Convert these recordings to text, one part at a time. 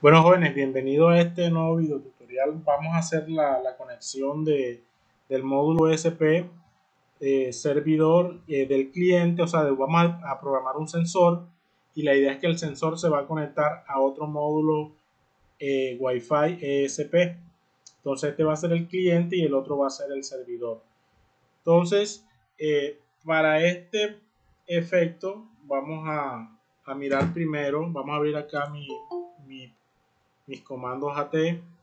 Bueno, jóvenes, bienvenidos a este nuevo video tutorial. Vamos a hacer la conexión del módulo ESP servidor del cliente, o sea, vamos a programar un sensor y la idea es que el sensor se va a conectar a otro módulo Wi-Fi ESP. Entonces este va a ser el cliente y el otro va a ser el servidor. Entonces, para este efecto vamos a mirar primero, vamos a abrir acá mis comandos AT.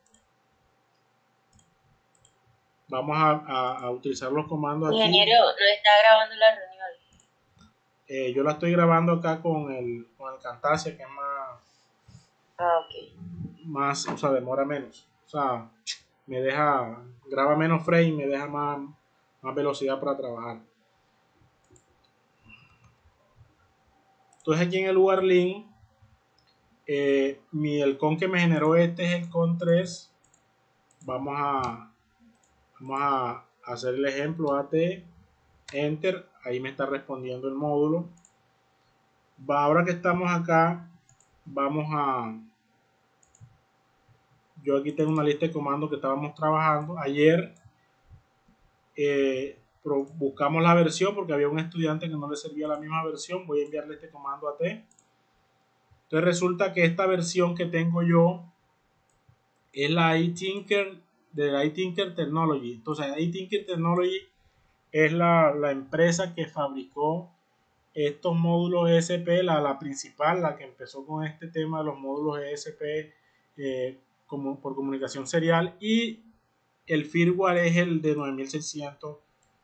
Vamos a utilizar los comandos aquí. Ingeniero, no está grabando la reunión. Yo la estoy grabando acá con el Camtasia, que es más, o sea, demora menos. O sea, graba menos frame y me deja más velocidad para trabajar. Entonces aquí en el URLink, el con que me generó este es el con 3. Vamos a hacer el ejemplo AT, Enter, ahí me está respondiendo el módulo. Ahora que estamos acá, yo aquí tengo una lista de comandos que estábamos trabajando. Ayer buscamos la versión porque había un estudiante que no le servía la misma versión. Voy a enviarle este comando a T. Entonces resulta que esta versión que tengo yo es la iTinker de la iTinker Technology. Entonces iTinker Technology es la empresa que fabricó estos módulos ESP, la principal, la que empezó con este tema de los módulos ESP como por comunicación serial, y el firmware es el de 9600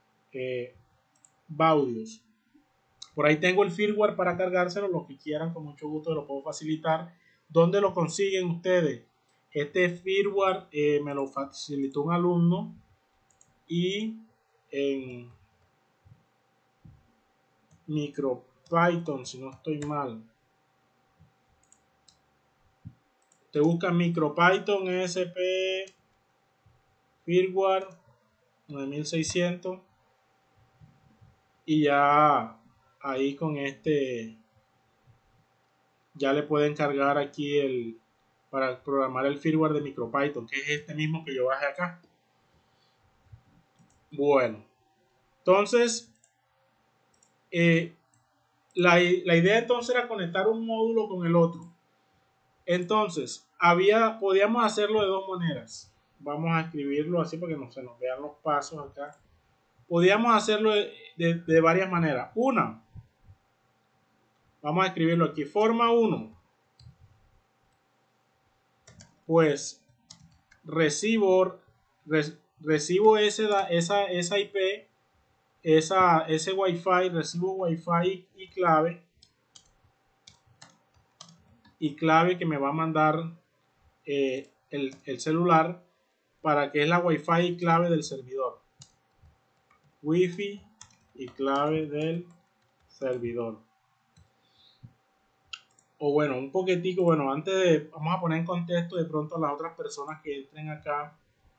baudios. Por ahí tengo el firmware para cargárselo, los que quieran con mucho gusto lo puedo facilitar. ¿Dónde lo consiguen ustedes? Este firmware me lo facilitó un alumno y en MicroPython, si no estoy mal. Te busca MicroPython ESP firmware 9600 y ya ahí con este ya le pueden cargar aquí para programar el firmware de MicroPython, que es este mismo que yo bajé acá. Bueno, entonces la idea entonces era conectar un módulo con el otro. Entonces podíamos hacerlo de dos maneras. Vamos a escribirlo así para que se nos vean los pasos acá. Podíamos hacerlo de varias maneras. Una, vamos a escribirlo aquí. Forma 1. Pues recibo esa IP, ese Wi-Fi, recibo Wi-Fi y clave que me va a mandar el celular, para que es la Wi-Fi y clave del servidor. Wi-Fi y clave del servidor. O bueno, un poquitico, bueno, vamos a poner en contexto de pronto a las otras personas que entren acá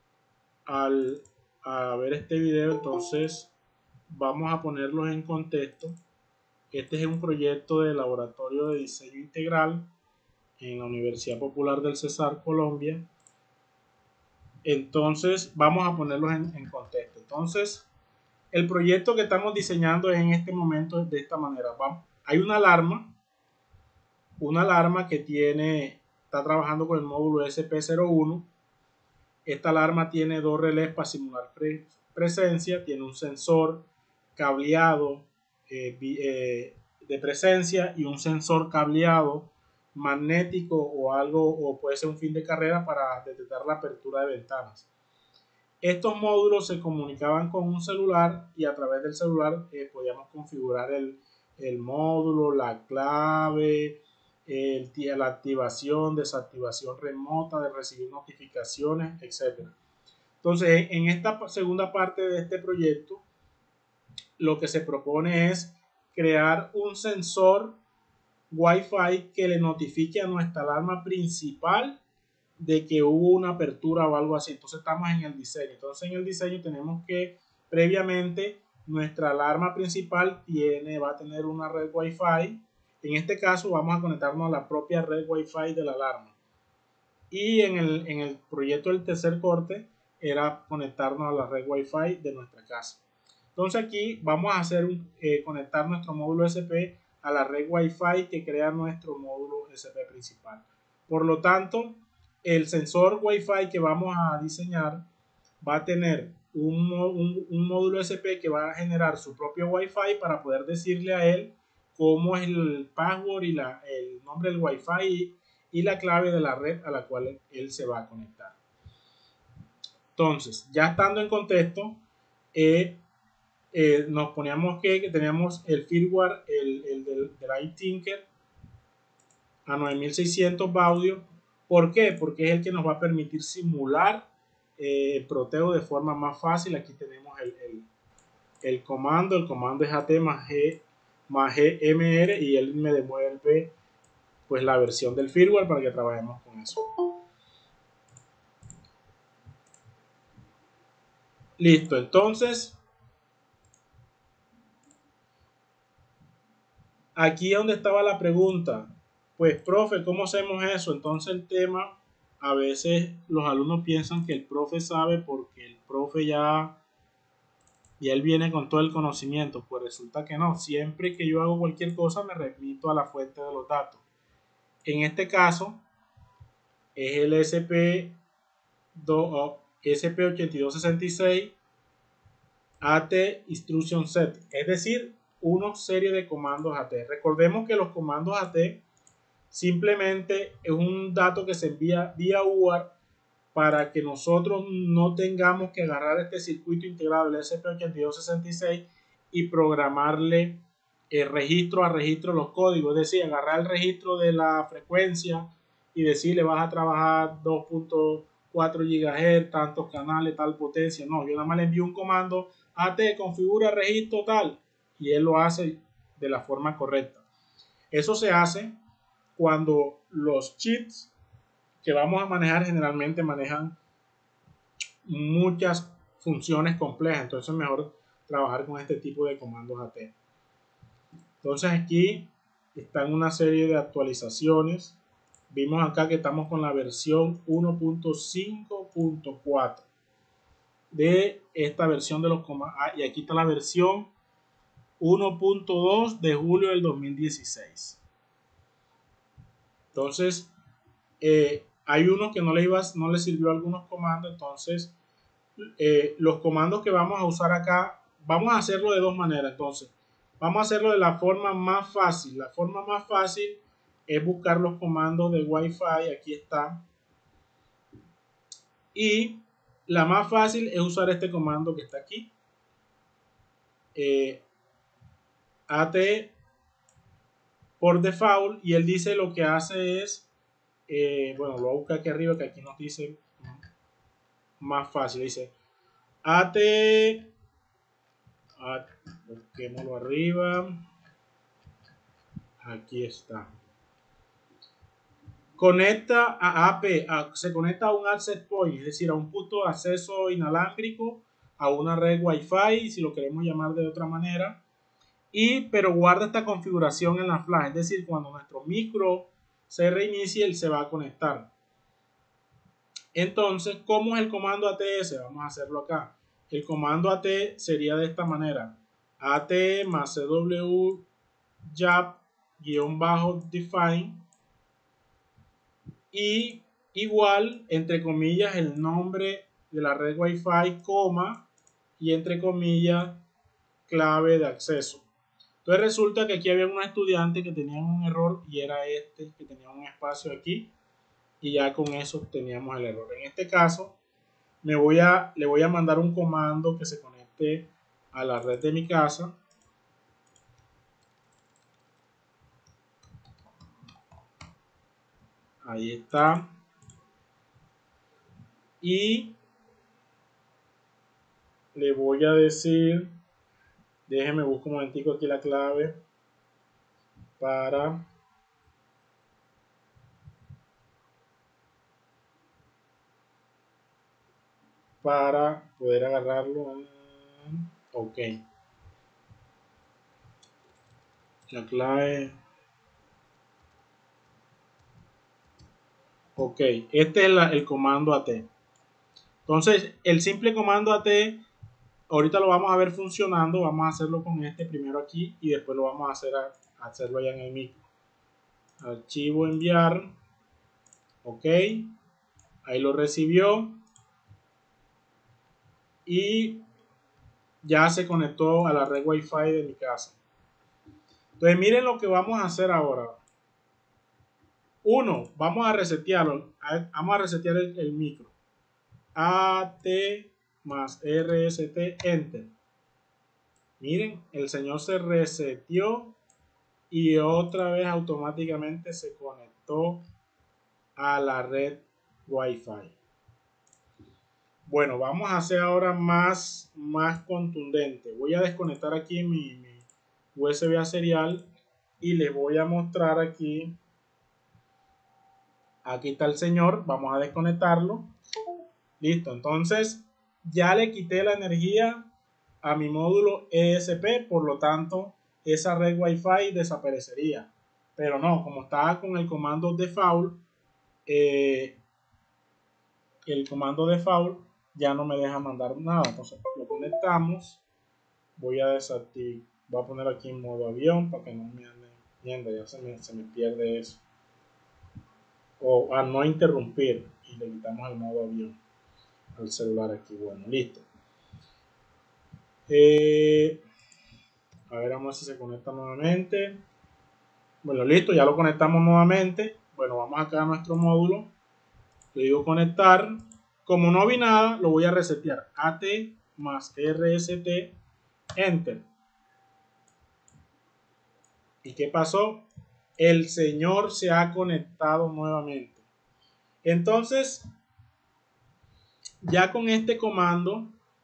a ver este video. Entonces vamos a ponerlos en contexto. Este es un proyecto de laboratorio de diseño integral en la Universidad Popular del Cesar, Colombia. Entonces vamos a ponerlos en contexto. Entonces el proyecto que estamos diseñando es en este momento de esta manera. Hay una alarma que está trabajando con el módulo SP01. Esta alarma tiene dos relés para simular presencia, tiene un sensor cableado de presencia y un sensor cableado magnético o puede ser un fin de carrera para detectar la apertura de ventanas. Estos módulos se comunicaban con un celular y a través del celular podíamos configurar el módulo, la clave, la activación, desactivación remota, de recibir notificaciones, etc. Entonces, en esta segunda parte de este proyecto, lo que se propone es crear un sensor Wi-Fi que le notifique a nuestra alarma principal de que hubo una apertura o algo así. Entonces estamos en el diseño. Entonces en el diseño tenemos que previamente nuestra alarma principal va a tener una red Wi-Fi. En este caso vamos a conectarnos a la propia red Wi-Fi de la alarma. Y en el proyecto del tercer corte era conectarnos a la red Wi-Fi de nuestra casa. Entonces aquí vamos a hacer conectar nuestro módulo SP a la red Wi-Fi que crea nuestro módulo SP principal. Por lo tanto, el sensor Wi-Fi que vamos a diseñar va a tener un módulo SP que va a generar su propio Wi-Fi para poder decirle a él cómo es el password y el nombre del Wi-Fi y la clave de la red a la cual él se va a conectar. Entonces, ya estando en contexto, nos poníamos que teníamos el firmware, el del iThinker a 9600 baudios. ¿Por qué? Porque es el que nos va a permitir simular el Proteo de forma más fácil. Aquí tenemos el comando es AT más GMR y él me devuelve pues la versión del firmware para que trabajemos con eso. Listo, entonces aquí es donde estaba la pregunta. Pues, profe, ¿cómo hacemos eso? Entonces el tema, a veces los alumnos piensan que el profe sabe porque el profe ya él viene con todo el conocimiento. Pues resulta que no. Siempre que yo hago cualquier cosa me remito a la fuente de los datos. En este caso es el SP8266 AT Instruction Set, es decir, una serie de comandos AT. Recordemos que los comandos AT simplemente es un dato que se envía vía UART para que nosotros no tengamos que agarrar este circuito integrado del SP8266 y programarle registro a registro los códigos, es decir, agarrar el registro de la frecuencia y decirle vas a trabajar 2.4 GHz, tantos canales, tal potencia. No, yo nada más le envío un comando AT, configura registro tal, y él lo hace de la forma correcta. Eso se hace cuando los chips que vamos a manejar generalmente manejan muchas funciones complejas, entonces es mejor trabajar con este tipo de comandos AT. Entonces aquí están una serie de actualizaciones. Vimos acá que estamos con la versión 1.5.4 de esta versión de los comandos, y aquí está la versión 1.2 de julio del 2016. Entonces hay uno que no le sirvió algunos comandos. Entonces los comandos que vamos a usar acá, vamos a hacerlo de dos maneras. Entonces vamos a hacerlo de la forma más fácil. La forma más fácil es buscar los comandos de Wi-Fi. Aquí está. Y la más fácil es usar este comando que está aquí. AT por default. Y él dice lo que hace es, bueno, lo voy a buscar aquí arriba que aquí nos dice más fácil. Dice AT, busquémoslo arriba. Aquí está. Conecta a AP, se conecta a un access point, es decir, a un punto de acceso inalámbrico, a una red Wi-Fi, si lo queremos llamar de otra manera, pero guarda esta configuración en la flash, es decir, cuando nuestro micro se reinicie, él se va a conectar. Entonces, ¿cómo es el comando ATS? Vamos a hacerlo acá. El comando AT sería de esta manera: AT más CW JAP-define y igual, entre comillas, el nombre de la red Wi-Fi, coma, y entre comillas, clave de acceso. Entonces resulta que aquí había unos estudiantes que tenían un error y era este, que tenía un espacio aquí, y ya con eso teníamos el error. En este caso, le voy a mandar un comando que se conecte a la red de mi casa. Ahí está. Y le voy a decir, déjeme buscar un momentico aquí la clave para poder agarrarlo. Ok, la clave. Ok, este es el comando AT. Entonces, el simple comando AT, ahorita lo vamos a ver funcionando. Vamos a hacerlo con este primero aquí y después lo vamos a hacerlo allá en el micro. Archivo enviar. Ok, ahí lo recibió y ya se conectó a la red Wi-Fi de mi casa. Entonces, miren lo que vamos a hacer ahora. Uno, vamos a resetearlo. Vamos a resetear el micro. AT más RST, Enter. Miren, el señor se reseteó y otra vez automáticamente se conectó a la red Wi-Fi. Bueno, vamos a hacer ahora más contundente. Voy a desconectar aquí mi USB a serial y les voy a mostrar aquí. Aquí está el señor. Vamos a desconectarlo. Listo, entonces ya le quité la energía a mi módulo ESP, por lo tanto esa red Wi-Fi desaparecería. Pero no, como estaba con el comando default, el comando default ya no me deja mandar nada. Entonces lo conectamos. Voy a desactivar, voy a poner aquí en modo avión para que no me ande viendo, ya se me pierde eso. O a no interrumpir y le quitamos el modo avión al celular aquí. Bueno, listo. A ver, vamos a ver si se conecta nuevamente. Bueno, listo, ya lo conectamos nuevamente. Bueno, vamos acá a nuestro módulo. Le digo conectar. Como no vi nada, lo voy a resetear. AT más RST, Enter. ¿Y qué pasó? El señor se ha conectado nuevamente. Entonces, ya con este comando,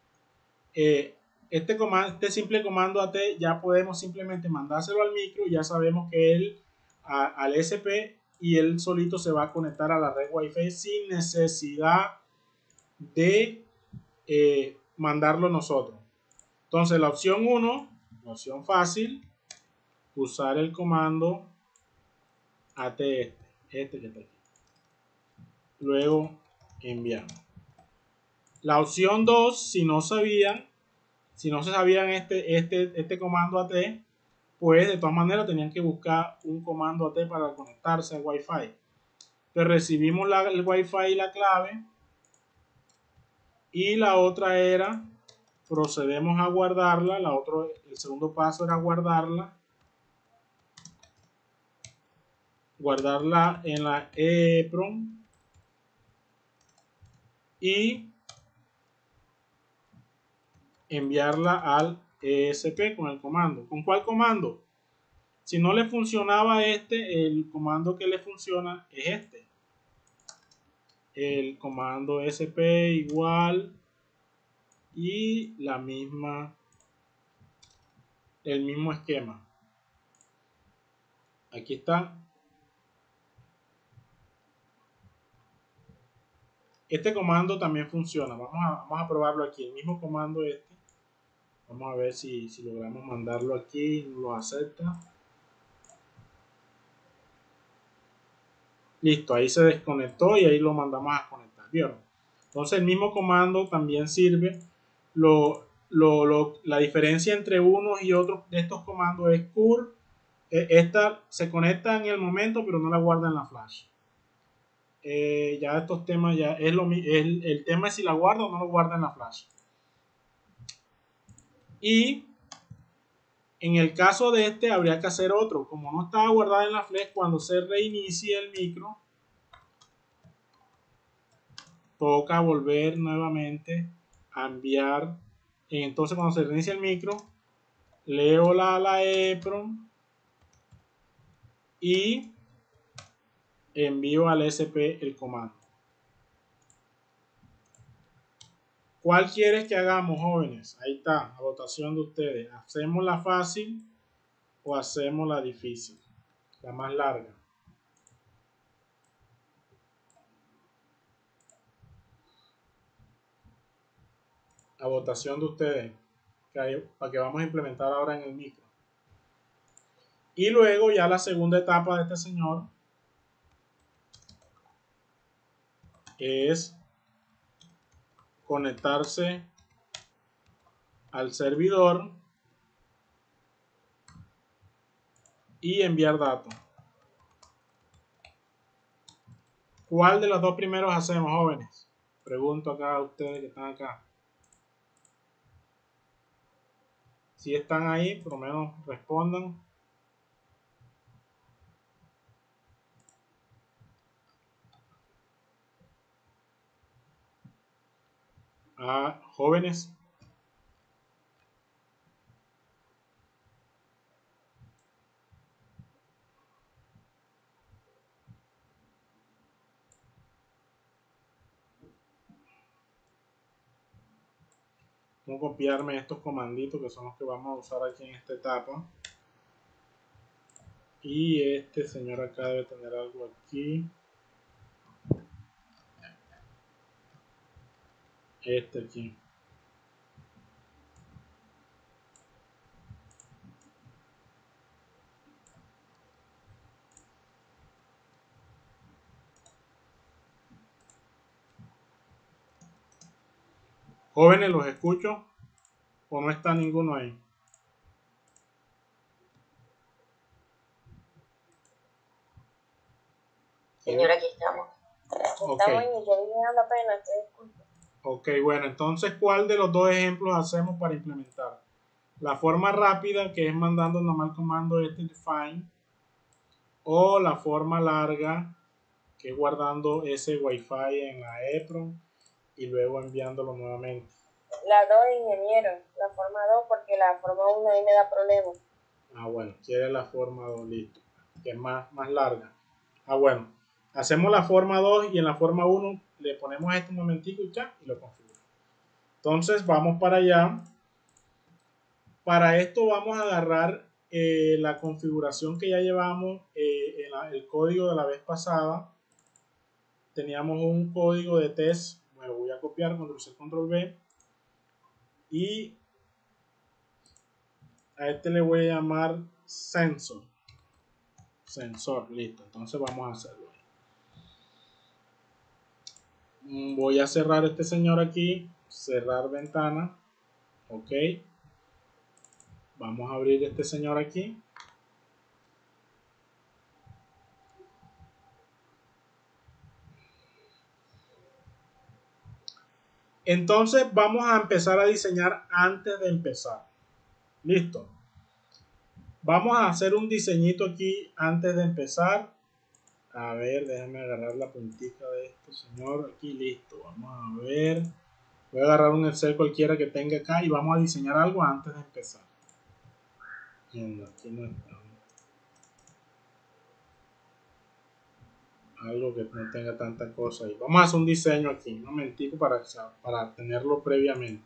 este simple comando AT, ya podemos simplemente mandárselo al micro y ya sabemos que él al SP y él solito se va a conectar a la red Wi-Fi sin necesidad de mandarlo nosotros. Entonces la opción 1, la opción fácil, usar el comando AT este que está aquí. Luego enviar. La opción 2, si no se sabían este comando AT, pues de todas maneras tenían que buscar un comando AT para conectarse al Wi-Fi. Entonces recibimos el Wi-Fi y la clave. Y la otra era, procedemos a guardarla. El segundo paso era guardarla en la EEPROM y enviarla al ESP con el comando. ¿Con cuál comando? Si no le funcionaba el comando que le funciona es este. El comando SP igual y el mismo esquema. Aquí está. Este comando también funciona. Vamos a probarlo aquí. El mismo comando este. Vamos a ver si logramos mandarlo aquí y lo acepta. Listo, ahí se desconectó y ahí lo mandamos a conectar. ¿Vieron? Entonces el mismo comando también sirve. La diferencia entre unos y otros de estos comandos es curl. Esta se conecta en el momento, pero no la guarda en la flash. Ya estos temas ya es el tema es si la guarda o no lo guarda en la flash. Y en el caso de este habría que hacer otro. Como no estaba guardada en la flash, cuando se reinicie el micro, toca volver nuevamente a enviar. Entonces cuando se reinicia el micro, leo la EEPROM y envío al SP el comando. ¿Cuál quieres que hagamos, jóvenes? Ahí está, a votación de ustedes. ¿Hacemos la fácil o hacemos la difícil? La más larga. A votación de ustedes. Para que vamos a implementar ahora en el micro. Y luego ya la segunda etapa de este señor es conectarse al servidor y enviar datos. ¿Cuál de los dos primeros hacemos, jóvenes? Pregunto acá a ustedes que están acá. Si están ahí, por lo menos respondan. Jóvenes. Voy a copiarme estos comanditos que son los que vamos a usar aquí en esta etapa. Y este señor acá debe tener algo aquí. Este aquí. Jóvenes, ¿los escucho? ¿O no está ninguno ahí? Señor, aquí estamos. Okay. Estamos iniciando apenas, te escucho. Ok, bueno, entonces, ¿cuál de los dos ejemplos hacemos para implementar? La forma rápida, que es mandando nomás el comando define, o la forma larga, que es guardando ese wifi en la EPROM y luego enviándolo nuevamente. La 2, ingeniero. La forma 2 porque la forma 1 ahí me da problemas. Bueno, quiere la forma 2, listo, que es más larga. Bueno, hacemos la forma 2 y en la forma 1 le ponemos esto un momentico y ya, y lo configuramos. Entonces vamos para allá. Para esto vamos a agarrar la configuración que ya llevamos en el código de la vez pasada. Teníamos un código de test, me lo voy a copiar, Ctrl+C, Ctrl+V, y a este le voy a llamar sensor, listo, entonces vamos a hacerlo. Voy a cerrar este señor aquí, cerrar ventana, ok, vamos a abrir este señor aquí. Entonces vamos a empezar a diseñar antes de empezar. Listo. Vamos a hacer un diseñito aquí antes de empezar. A ver, déjame agarrar la puntita de esto, señor. Aquí, listo. Vamos a ver. Voy a agarrar un Excel cualquiera que tenga acá y vamos a diseñar algo antes de empezar. Aquí no está. Algo que no tenga tanta cosa ahí. Vamos a hacer un diseño aquí. Un momentico para tenerlo previamente.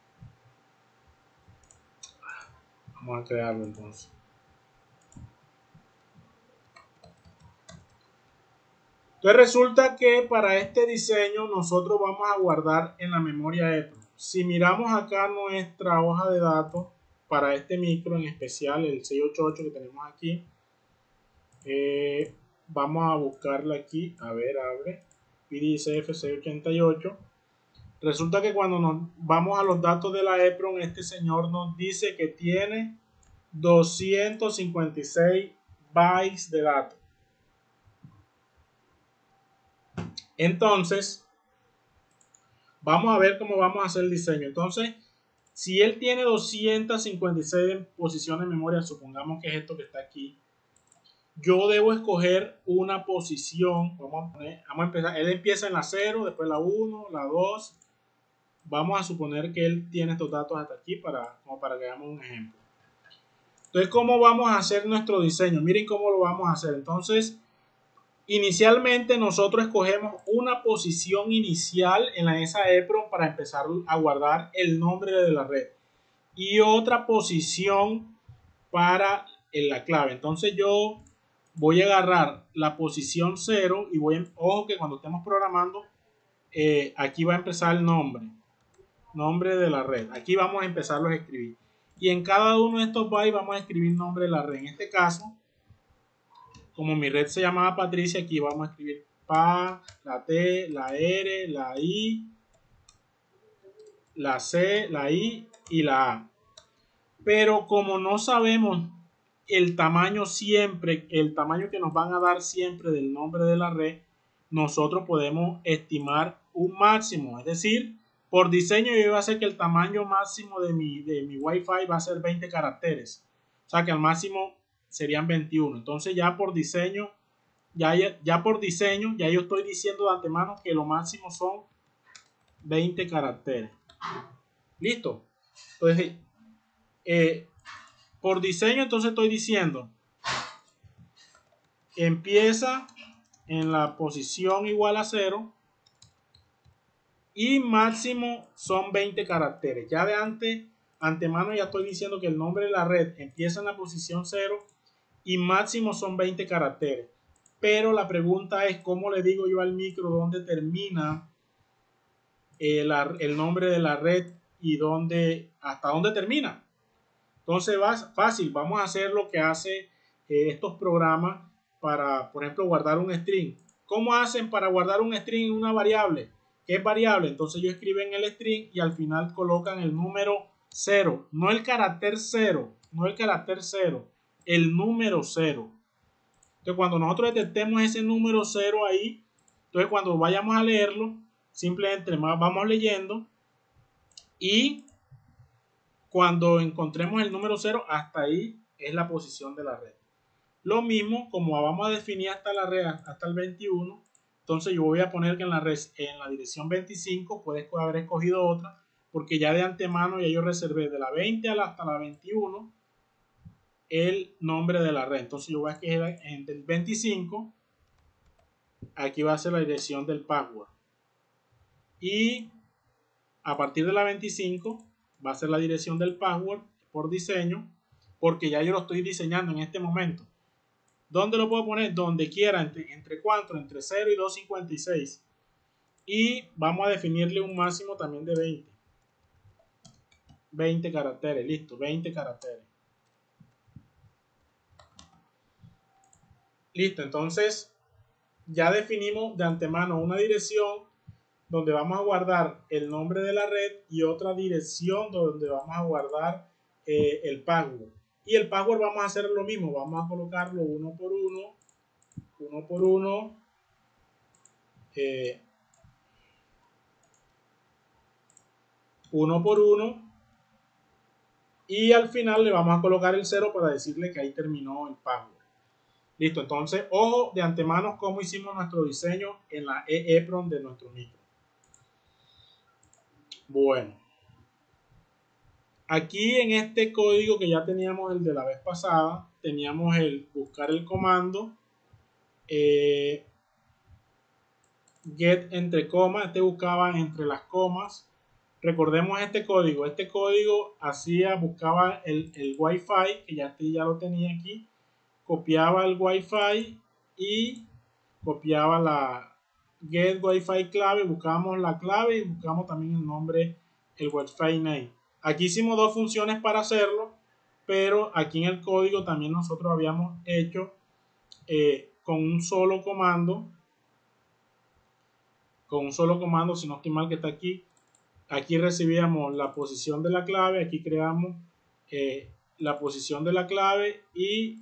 Vamos a crearlo entonces. Entonces resulta que para este diseño nosotros vamos a guardar en la memoria EPROM. Si miramos acá nuestra hoja de datos para este micro en especial, el 688 que tenemos aquí, vamos a buscarla aquí, a ver, abre, y dice F688. Resulta que cuando nos vamos a los datos de la EPROM, este señor nos dice que tiene 256 bytes de datos. Entonces, vamos a ver cómo vamos a hacer el diseño. Entonces, si él tiene 256 posiciones de memoria, supongamos que es esto que está aquí, yo debo escoger una posición. Vamos a empezar. Él empieza en la 0, después la 1, la 2. Vamos a suponer que él tiene estos datos hasta aquí como para que hagamos un ejemplo. Entonces, ¿cómo vamos a hacer nuestro diseño? Miren cómo lo vamos a hacer. Entonces, inicialmente nosotros escogemos una posición inicial en esa EPROM para empezar a guardar el nombre de la red y otra posición para la clave. Entonces yo voy a agarrar la posición 0 y ojo que cuando estemos programando aquí va a empezar el nombre de la red. Aquí vamos a empezarlo a escribir y en cada uno de estos bytes vamos a escribir nombre de la red. En este caso, como mi red se llamaba Patricia, aquí vamos a escribir PA, la T, la R, la I, la C, la I y la A. Pero como no sabemos el tamaño siempre, el tamaño que nos van a dar siempre del nombre de la red, nosotros podemos estimar un máximo. Es decir, por diseño yo iba a hacer que el tamaño máximo de mi Wi-Fi va a ser 20 caracteres. O sea que al máximo serían 21. Entonces ya por diseño, ya yo estoy diciendo de antemano que lo máximo son 20 caracteres. ¿Listo? Entonces, por diseño, entonces estoy diciendo, empieza en la posición igual a 0 y máximo son 20 caracteres. Ya de antemano ya estoy diciendo que el nombre de la red empieza en la posición 0 y máximo son 20 caracteres. Pero la pregunta es, ¿cómo le digo yo al micro dónde termina el nombre de la red y hasta dónde termina? Entonces fácil, vamos a hacer lo que hace estos programas para, por ejemplo, guardar un string. ¿Cómo hacen para guardar un string en una variable? ¿Qué es variable? Entonces ellos escriben el string y al final colocan el número 0, no el carácter 0, no el carácter 0, el número 0. Entonces cuando nosotros detectemos ese número 0 ahí, entonces cuando vayamos a leerlo, simplemente vamos leyendo y cuando encontremos el número 0, hasta ahí es la posición de la red. Lo mismo, como vamos a definir hasta la red, hasta el 21, entonces yo voy a poner que en la dirección 25 puedes haber escogido otra, porque ya de antemano ya yo reservé de la 20 hasta la 21 el nombre de la red. Entonces yo voy a escoger en el 25, aquí va a ser la dirección del password. Y a partir de la 25 va a ser la dirección del password por diseño, porque ya yo lo estoy diseñando en este momento. ¿Dónde lo puedo poner? Donde quiera, entre 4, entre 0 y 256. Y vamos a definirle un máximo también de 20. 20 caracteres, listo, 20 caracteres. Listo, entonces ya definimos de antemano una dirección donde vamos a guardar el nombre de la red y otra dirección donde vamos a guardar el password. Y el password vamos a hacer lo mismo, vamos a colocarlo uno por uno, uno por uno, y al final le vamos a colocar el 0 para decirle que ahí terminó el password. Listo, entonces ojo de antemano cómo hicimos nuestro diseño en la EEPROM de nuestro micro. Bueno, aquí en este código que ya teníamos el de la vez pasada, teníamos el buscar el comando get entre comas, este buscaba entre las comas. Recordemos este código buscaba el Wi-Fi, que ya lo tenía aquí, copiaba el Wi-Fi y copiaba la get Wi-Fi clave, buscamos la clave y buscamos también el nombre, el Wi-Fi name. Aquí hicimos dos funciones para hacerlo, pero aquí en el código también nosotros habíamos hecho con un solo comando, si no estoy mal que está aquí. Aquí recibíamos la posición de la clave, aquí creamos la posición de la clave y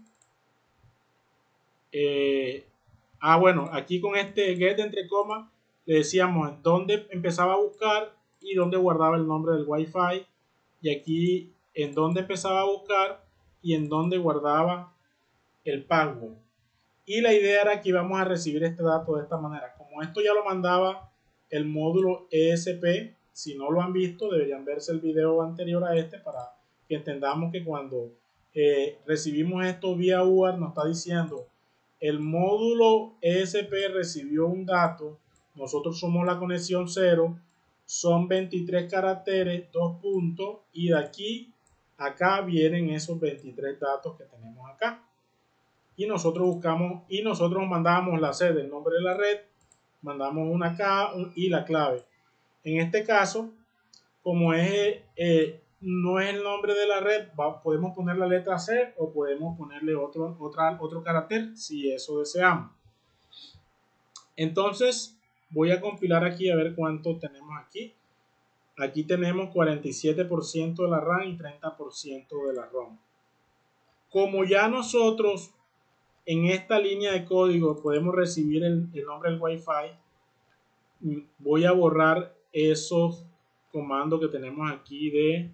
bueno, aquí con este get entre comas le decíamos dónde empezaba a buscar y dónde guardaba el nombre del Wi-Fi, y aquí en dónde empezaba a buscar y en dónde guardaba el password. Y la idea era que íbamos a recibir este dato de esta manera. Como esto ya lo mandaba el módulo ESP, si no lo han visto, deberían verse el video anterior a este para que entendamos que cuando recibimos esto vía UART nos está diciendo el módulo ESP recibió un dato, nosotros somos la conexión 0, son 23 caracteres, 2 puntos, y de aquí a acá vienen esos 23 datos que tenemos acá. Y nosotros buscamos y nosotros mandamos la sede, el nombre de la red, mandamos una K y la clave. En este caso, como no es el nombre de la red, podemos poner la letra C o podemos ponerle otro carácter si eso deseamos. Entonces voy a compilar aquí a ver cuánto tenemos aquí. Aquí tenemos 47% de la RAM y 30% de la ROM. Como ya nosotros en esta línea de código podemos recibir el nombre del Wi-Fi, voy a borrar esos comandos que tenemos aquí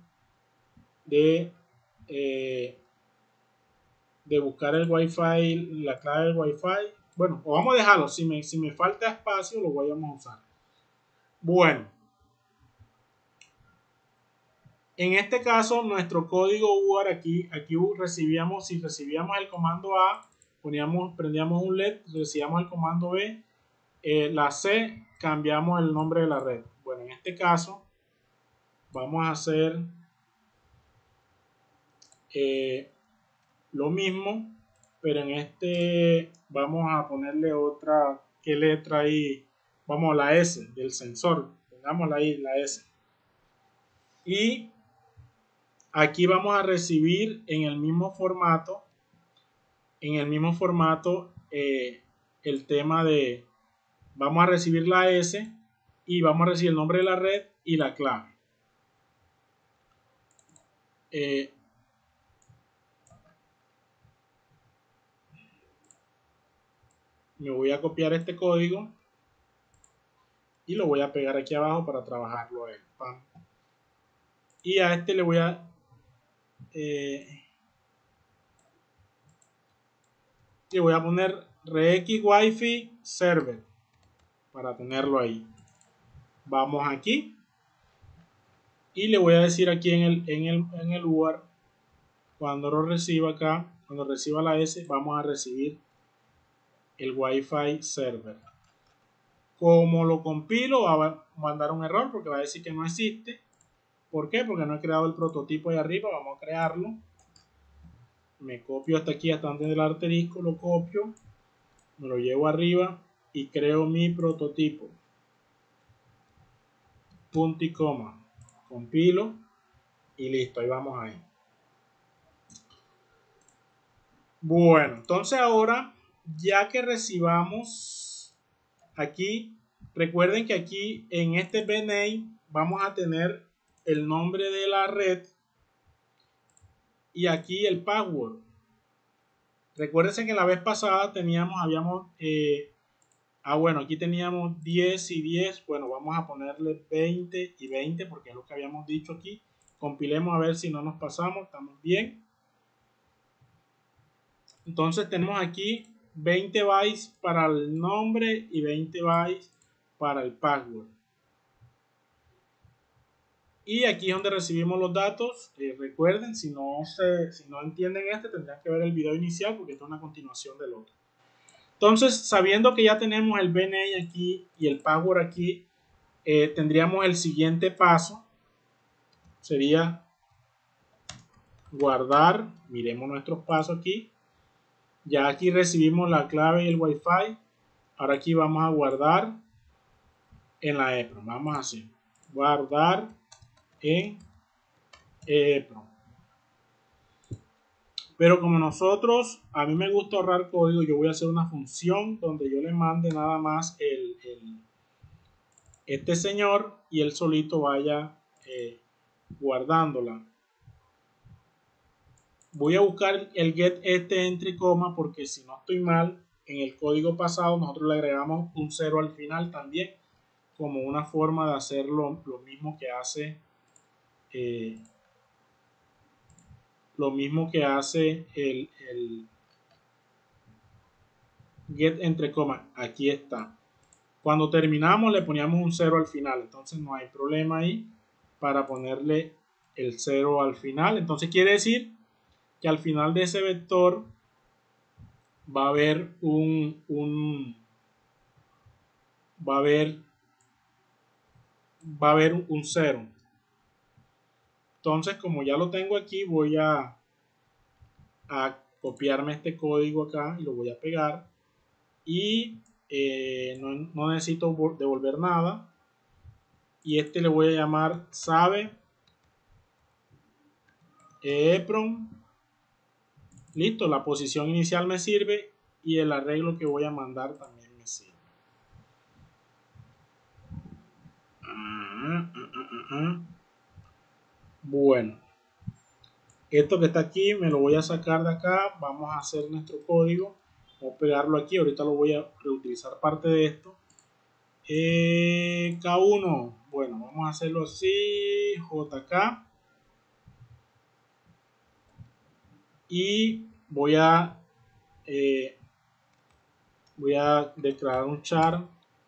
de buscar el Wi-Fi, la clave del Wi-Fi. Bueno, o vamos a dejarlo. Si me falta espacio, lo voy a usar. Bueno, en este caso, nuestro código UART aquí recibíamos, si recibíamos el comando A, prendíamos un LED, recibíamos el comando B, la C, cambiamos el nombre de la red. Bueno, en este caso, vamos a hacer lo mismo, pero en este vamos a ponerle otra, ¿qué letra ahí? Vamos a la S del sensor, pongámosla ahí, la S. Y aquí vamos a recibir en el mismo formato, el tema de, vamos a recibir la S y vamos a recibir el nombre de la red y la clave. Me voy a copiar este código y lo voy a pegar aquí abajo para trabajarlo a él. ¡Pam! Y a este le voy a poner Rex Wi-Fi Server para tenerlo ahí. Vamos aquí y le voy a decir aquí en el UART, cuando lo reciba acá, cuando reciba la S, vamos a recibir el Wi-Fi Server. Como lo compilo, va a mandar un error porque va a decir que no existe. ¿Por qué? Porque no he creado el prototipo ahí arriba. Vamos a crearlo. Me copio hasta aquí, hasta antes del asterisco, lo copio, me lo llevo arriba y creo mi prototipo. Punto y coma. Compilo y listo, ahí vamos ahí. Bueno, entonces ahora, ya que recibamos aquí, recuerden que aquí en este bname vamos a tener el nombre de la red y aquí el password. Recuérdense que la vez pasada bueno, aquí teníamos 10 y 10. Bueno, vamos a ponerle 20 y 20 porque es lo que habíamos dicho aquí. Compilemos a ver si no nos pasamos. Estamos bien. Entonces tenemos aquí 20 bytes para el nombre y 20 bytes para el password. Y aquí es donde recibimos los datos. Recuerden, si no entienden tendrán que ver el video inicial porque esto es una continuación del otro. Entonces, sabiendo que ya tenemos el BNI aquí y el password aquí, tendríamos el siguiente paso. Sería guardar. Miremos nuestros pasos aquí. Ya aquí recibimos la clave y el Wi-Fi. Ahora aquí vamos a guardar en la EEPROM. Vamos a hacer guardar en EEPROM. Pero como a mí me gusta ahorrar código, yo voy a hacer una función donde yo le mande nada más este señor y él solito vaya guardándola. Voy a buscar el get entre coma porque si no estoy mal, en el código pasado nosotros le agregamos un 0 al final también, como una forma de hacer lo mismo que hace el get entre coma. Aquí está. Cuando terminamos le poníamos un 0 al final, entonces no hay problema ahí para ponerle el 0 al final. Entonces quiere decir que al final de ese vector va a haber un 0. Entonces, como ya lo tengo aquí, voy a copiarme este código acá y lo voy a pegar. Y no necesito devolver nada. Y este le voy a llamar sabe EEPROM. Listo, la posición inicial me sirve y el arreglo que voy a mandar también me sirve. Esto que está aquí me lo voy a sacar de acá. Vamos a hacer nuestro código. Voy a pegarlo aquí. Ahorita lo voy a reutilizar parte de esto. K1. Bueno, vamos a hacerlo así. JK. Y voy a declarar un char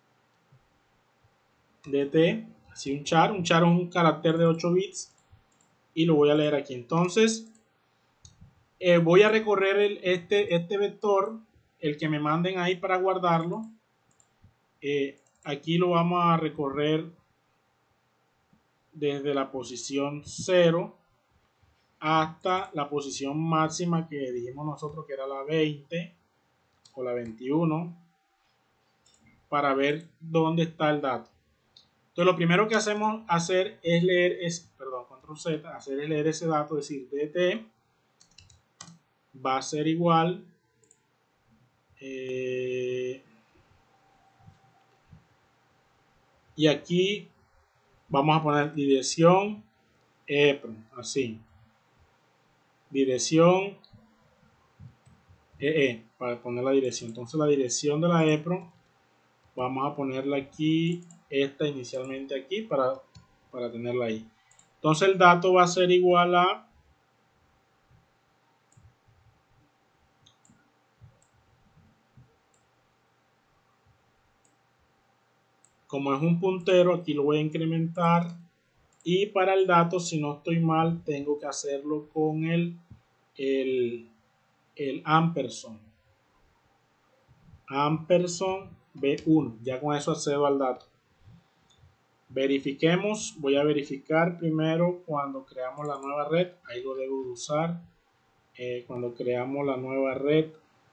dt. Así un char. Un char es un carácter de 8 bits. Y lo voy a leer aquí. Entonces, voy a recorrer este vector, el que me manden ahí para guardarlo. Aquí lo vamos a recorrer desde la posición 0 hasta la posición máxima que dijimos nosotros que era la 20 o la 21 para ver dónde está el dato. Entonces lo primero que hacemos es leer, control Z, es leer ese dato, es decir, dt va a ser igual y aquí vamos a poner dirección EEPROM, así, dirección para poner la dirección. Entonces la dirección de la EEPROM vamos a ponerla aquí, esta inicialmente aquí para tenerla ahí. Entonces el dato va a ser igual a como es un puntero, aquí lo voy a incrementar. Y para el dato, si no estoy mal, tengo que hacerlo con el ampersand. Ampersand B1. Ya con eso accedo al dato. Verifiquemos. Voy a verificar primero cuando creamos la nueva red. Ahí lo debo usar. Cuando creamos la nueva red.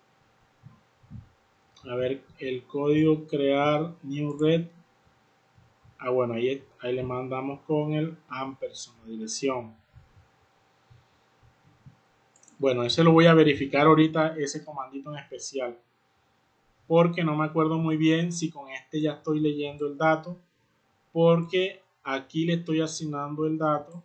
A ver, el código crear new red. Bueno, ahí le mandamos con el ampersand, la dirección. Bueno, ese lo voy a verificar ahorita, ese comandito en especial. Porque no me acuerdo muy bien si con este ya estoy leyendo el dato. Porque aquí le estoy asignando el dato.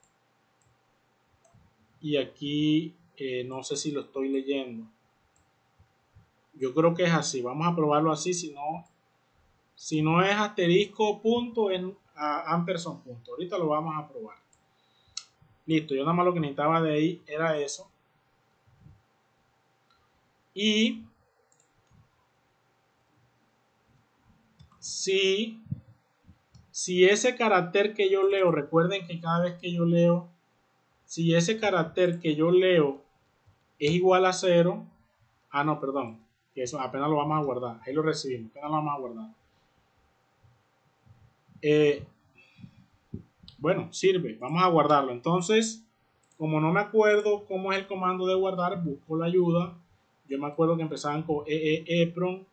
Y aquí no sé si lo estoy leyendo. Yo creo que es así. Vamos a probarlo así. Si no es asterisco punto, es ampersand punto. Ahorita lo vamos a probar. Listo. Yo nada más lo que necesitaba de ahí era eso. Y si ese carácter que yo leo, recuerden que cada vez que yo leo, si ese carácter que yo leo es igual a 0, no, perdón, que eso apenas lo vamos a guardar, ahí lo recibimos, apenas lo vamos a guardar. Bueno, sirve, vamos a guardarlo. Entonces, como no me acuerdo cómo es el comando de guardar, busco la ayuda. Yo me acuerdo que empezaban con EEPROM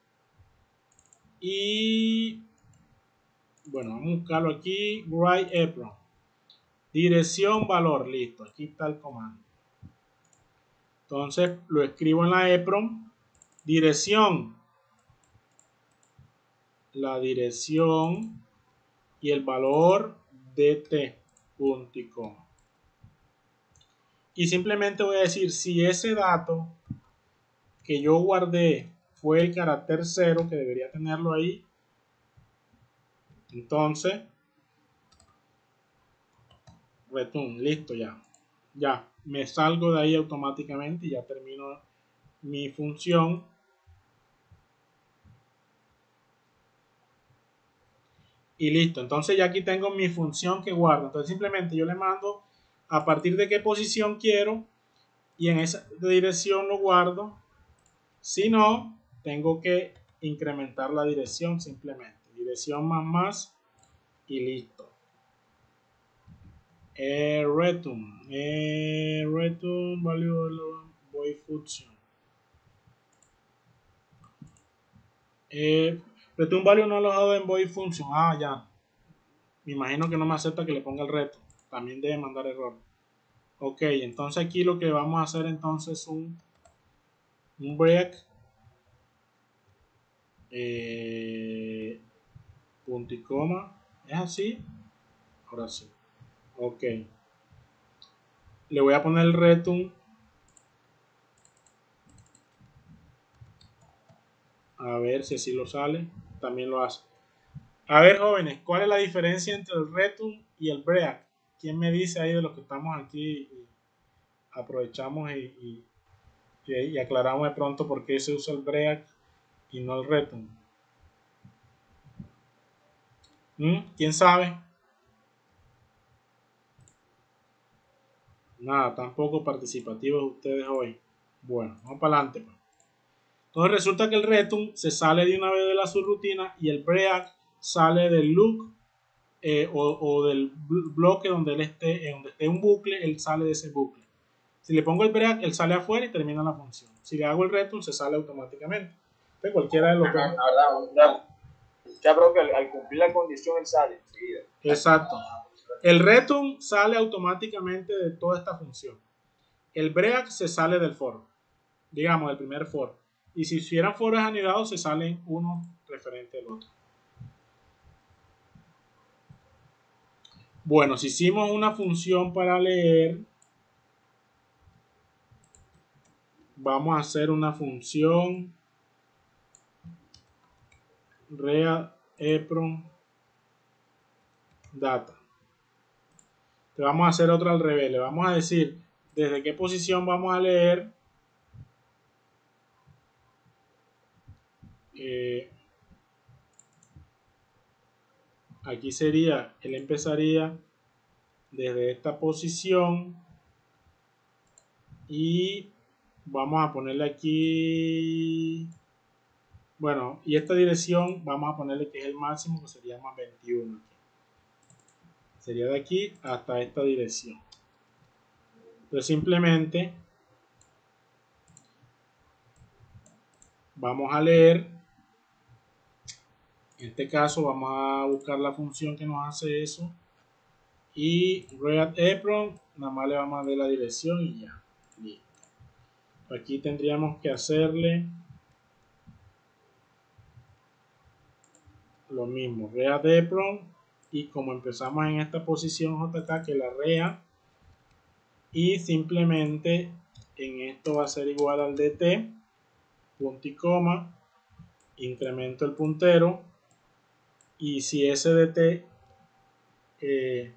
y bueno, vamos a buscarlo aquí, write EPROM. Dirección valor, listo, aquí está el comando. Entonces lo escribo en la EPROM, dirección, la dirección y el valor dt, punto y coma. Y simplemente voy a decir si ese dato que yo guardé fue el carácter 0, que debería tenerlo ahí, entonces return, listo, ya me salgo de ahí automáticamente y ya termino mi función. Y listo, entonces ya aquí tengo mi función que guardo. Entonces simplemente yo le mando a partir de qué posición quiero y en esa dirección lo guardo. Si no, tengo que incrementar la dirección simplemente. Dirección más y listo. Return value void function. Return value no alojado en void function. Ya. Me imagino que no me acepta que le ponga el reto. También debe mandar error. Ok, entonces aquí lo que vamos a hacer entonces es un break. Punto y coma. ¿Es así? Ahora sí. Ok. le voy a poner el return. A ver si así lo sale. También lo hace. A ver, jóvenes, ¿cuál es la diferencia entre el return y el break? ¿Quién me dice ahí de los que estamos aquí? Aprovechamos y aclaramos de pronto por qué se usa el break y no el return. ¿Quién sabe? Nada, tampoco participativos ustedes hoy. Bueno, vamos para adelante. Pues. Entonces resulta que el return se sale de una vez de la subrutina y el break sale del loop o del bloque donde él esté, donde esté un bucle, él sale de ese bucle. Si le pongo el break, él sale afuera y termina la función. Si le hago el return, se sale automáticamente. Entonces, cualquiera de los dos. Ya creo que al cumplir la condición él sale enseguida. Exacto. El return sale automáticamente de toda esta función. El break se sale del for, digamos, del primer for. Y si hicieran fores anidados, se salen uno referente al otro. Bueno, si hicimos una función para leer, vamos a hacer una función read epron data. Le vamos a hacer otra al revés. Le vamos a decir desde qué posición vamos a leer. Aquí sería, él empezaría desde esta posición y vamos a ponerle aquí, bueno, y esta dirección vamos a ponerle que es el máximo, que sería más 21 aquí. Sería de aquí hasta esta dirección. Entonces simplemente vamos a leer. En este caso vamos a buscar la función que nos hace eso. Y read epron, nada más le vamos a dar la dirección y ya. Listo. Aquí tendríamos que hacerle lo mismo. Read epron. Y como empezamos en esta posición JK, que la rea. Y simplemente en esto va a ser igual al dt. Punto y coma. Incremento el puntero. Y si ese dt es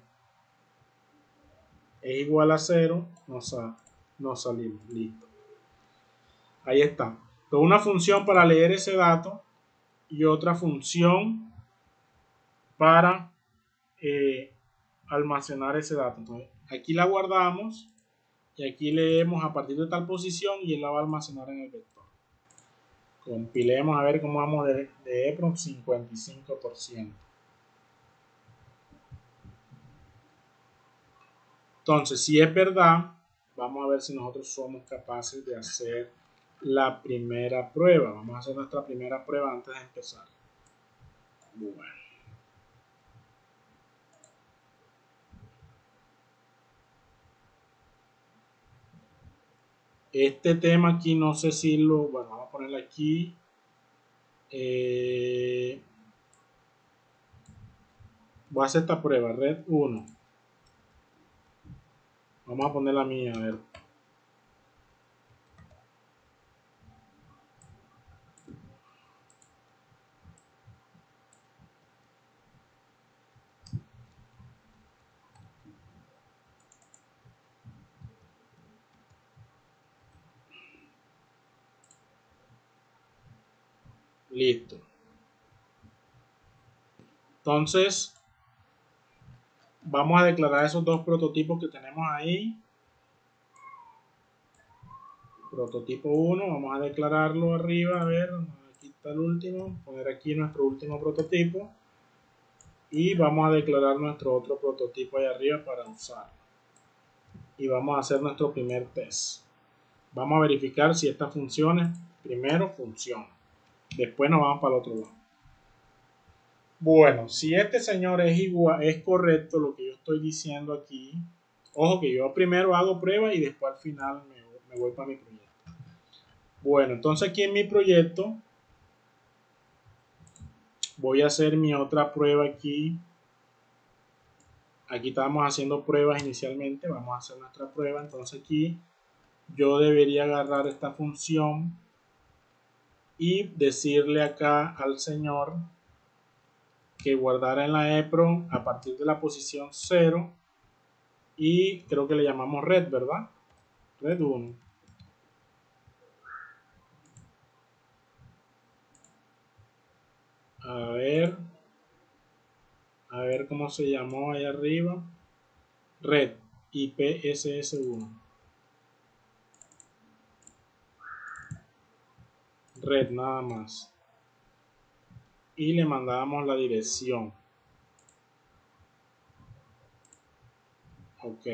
igual a 0, nos salimos. Listo. Ahí está. Entonces, una función para leer ese dato y otra función para almacenar ese dato. Entonces, aquí la guardamos y aquí leemos a partir de tal posición y él la va a almacenar en el vector. Compilemos a ver cómo vamos de EPROM 55%. Entonces, si es verdad, vamos a ver si nosotros somos capaces de hacer la primera prueba. Vamos a hacer nuestra primera prueba antes de empezar. Bueno. Este tema aquí no sé si lo... Bueno, vamos a ponerle aquí. Voy a hacer esta prueba, red 1. Vamos a poner la mía, a ver. Listo. Entonces, vamos a declarar esos dos prototipos que tenemos ahí. Prototipo 1, vamos a declararlo arriba, a ver, aquí está el último, poner aquí nuestro último prototipo y vamos a declarar nuestro otro prototipo ahí arriba para usarlo. Y vamos a hacer nuestro primer test. Vamos a verificar si estas funciones primero funcionan. Después nos vamos para el otro lado. Bueno, si este señor es igual, es correcto lo que yo estoy diciendo aquí. Ojo que yo primero hago prueba y después al final me voy para mi proyecto. Bueno, entonces aquí en mi proyecto voy a hacer mi otra prueba aquí. aquí estábamos haciendo pruebas inicialmente, vamos a hacer nuestra prueba. Entonces aquí yo debería agarrar esta función y decirle acá al señor que guardara en la EPROM a partir de la posición 0 y creo que le llamamos red, ¿verdad? Red 1. A ver cómo se llamó ahí arriba. Red IPSS1. Red nada más. Y le mandábamos la dirección. Ok.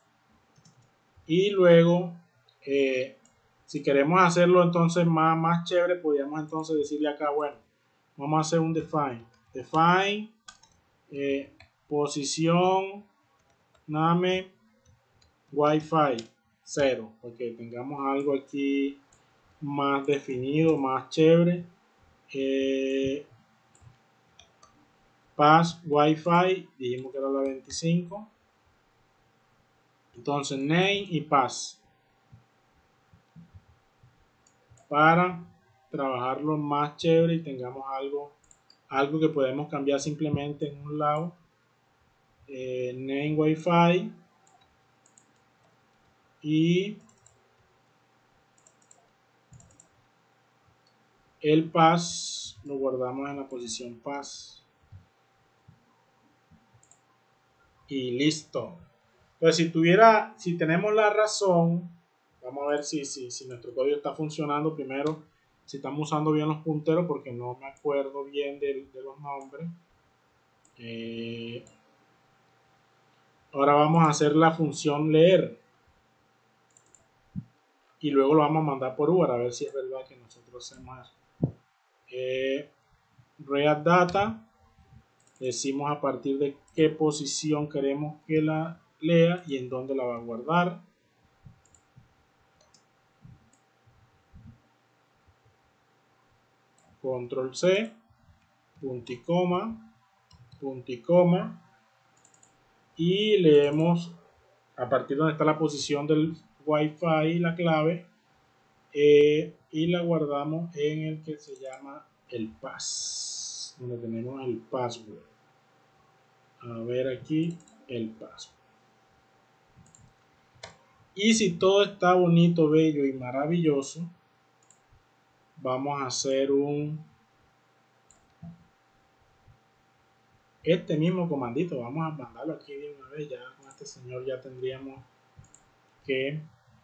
Y luego, si queremos hacerlo entonces más chévere, podríamos entonces decirle acá, bueno, vamos a hacer un define. Define posición name Wi-Fi 0, porque tengamos algo aquí más definido, más chévere. Pass Wi-Fi, dijimos que era la 25. Entonces name y pass para trabajarlo más chévere y tengamos algo que podemos cambiar simplemente en un lado. Name Wi-Fi y el pass lo guardamos en la posición pass y listo. Entonces si tenemos la razón, vamos a ver si nuestro código está funcionando primero, si estamos usando bien los punteros, porque no me acuerdo bien de los nombres. Ahora vamos a hacer la función leer y luego lo vamos a mandar por Uber a ver si es verdad que nosotros hacemos eso. Read data, decimos a partir de qué posición queremos que la lea y en dónde la va a guardar. Control C, punto y coma, y leemos a partir de donde está la posición del Wi-Fi y la clave, y la guardamos en el que se llama el pass, donde tenemos el password. A ver aquí el password. Y si todo está bonito, bello y maravilloso, vamos a hacer este mismo comandito, vamos a mandarlo aquí de una vez. Ya con este señor ya tendríamos que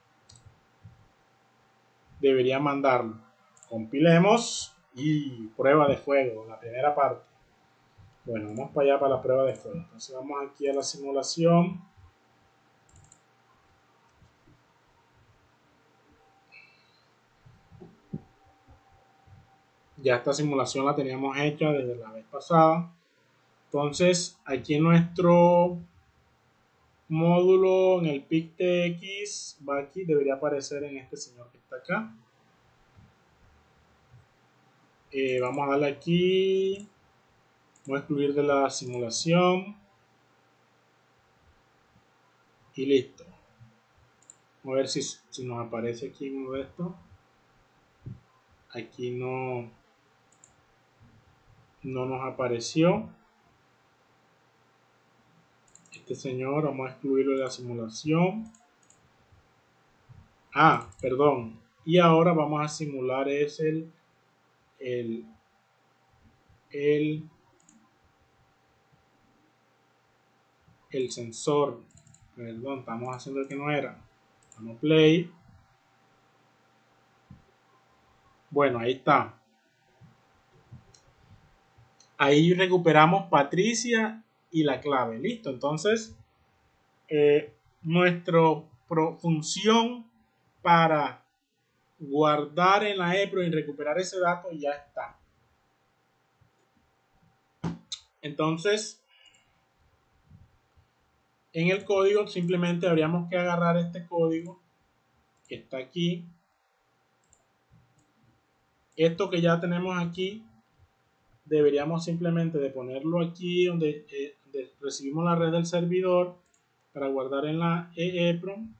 debería mandarlo. Compilemos y prueba de fuego, la primera parte. Bueno, vamos para allá para la prueba de fuego. Entonces vamos aquí a la simulación. Ya esta simulación la teníamos hecha desde la vez pasada. Entonces aquí en nuestro módulo, en el PicTX, va aquí, debería aparecer en este señor que está acá. Vamos a darle aquí, voy a excluir de la simulación y listo. Vamos a ver si nos aparece aquí uno de estos. Aquí no nos apareció este señor. Vamos a excluirlo de la simulación. Perdón. Y ahora vamos a simular es el sensor. Perdón, estamos haciendo el que no era. Vamos a play. Bueno, ahí está. Ahí recuperamos Patricia y la clave. Listo. Entonces, nuestra función para guardar en la EPROM y recuperar ese dato ya está. Entonces, en el código simplemente habríamos que agarrar este código que está aquí. Esto que ya tenemos aquí, deberíamos simplemente de ponerlo aquí donde recibimos la red del servidor para guardar en la EEPROM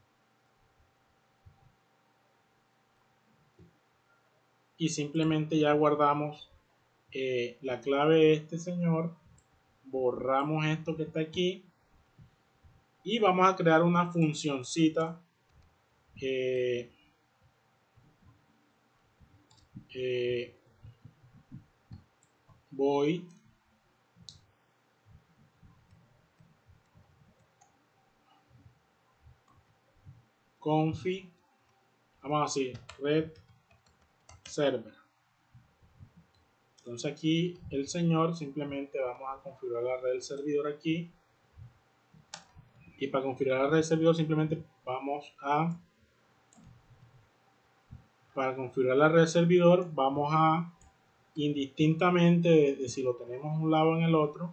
y simplemente ya guardamos la clave de este señor, borramos esto que está aquí y vamos a crear una funcioncita void config, vamos a decir red server. Entonces aquí el señor simplemente vamos a configurar la red del servidor aquí, y para configurar la red del servidor simplemente vamos a indistintamente de si lo tenemos un lado en el otro,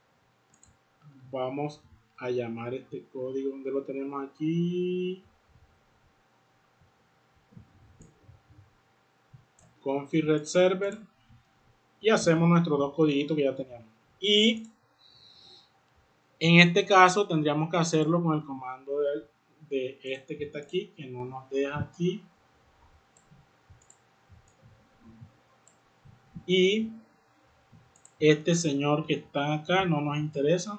vamos a llamar este código donde lo tenemos aquí, config red server, y hacemos nuestros dos codiguitos que ya teníamos. Y en este caso tendríamos que hacerlo con el comando de este que está aquí, que no nos deja aquí. Y este señor que está acá no nos interesa,